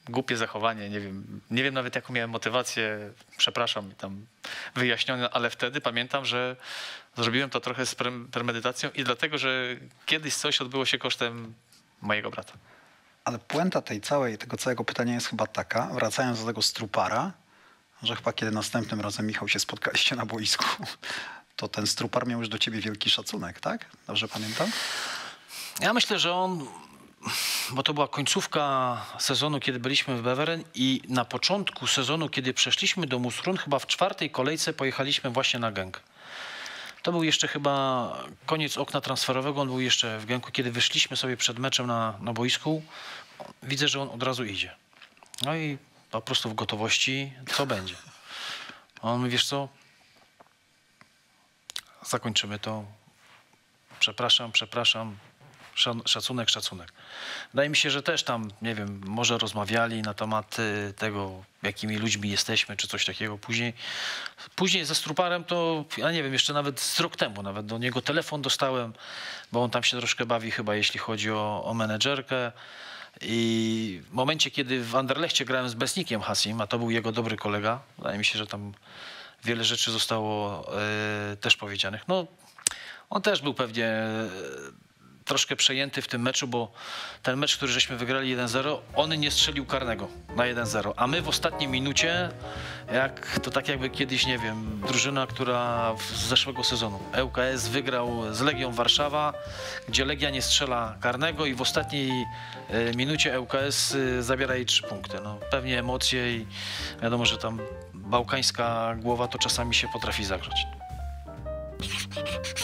głupie zachowanie, nie wiem nawet jaką miałem motywację, przepraszam, tam wyjaśnione, ale wtedy pamiętam, że zrobiłem to trochę z premedytacją i dlatego, że kiedyś coś odbyło się kosztem mojego brata. Ale puenta tego całego pytania jest chyba taka, wracając do tego strupara, że chyba kiedy następnym razem, Michał, się spotkaliście na boisku, to ten strupar miał już do ciebie wielki szacunek, tak? Dobrze pamiętam? Ja myślę, że on, bo to była końcówka sezonu, kiedy byliśmy w Beveren i na początku sezonu, kiedy przeszliśmy do Musrun, chyba w 4. kolejce pojechaliśmy właśnie na Genk. To był jeszcze chyba koniec okna transferowego, on był jeszcze w Genku. Kiedy wyszliśmy sobie przed meczem na boisku, widzę, że on od razu idzie. No i po prostu w gotowości, co będzie. A on mówi, wiesz co, zakończymy to. Przepraszam, szacunek. Wydaje mi się, że też tam, nie wiem, może rozmawiali na temat tego, jakimi ludźmi jesteśmy, czy coś takiego. Później ze Struparem to, ja nie wiem, jeszcze nawet z rok temu, nawet do niego telefon dostałem, bo on tam się troszkę bawi chyba, jeśli chodzi o menedżerkę. I w momencie, kiedy w Anderlechcie grałem z Besnikiem Hasim, a to był jego dobry kolega, wydaje mi się, że tam wiele rzeczy zostało też powiedzianych. No, on też był pewnie troszkę przejęty w tym meczu, bo ten mecz, który żeśmy wygrali 1-0, on nie strzelił karnego na 1-0, a my w ostatniej minucie, to tak jakby kiedyś, nie wiem, drużyna, która z zeszłego sezonu, ŁKS wygrał z Legią Warszawa, gdzie Legia nie strzela karnego i w ostatniej minucie ŁKS zabiera jej 3 punkty. No, pewnie emocje i wiadomo, że tam bałkańska głowa to czasami się potrafi zagrzać.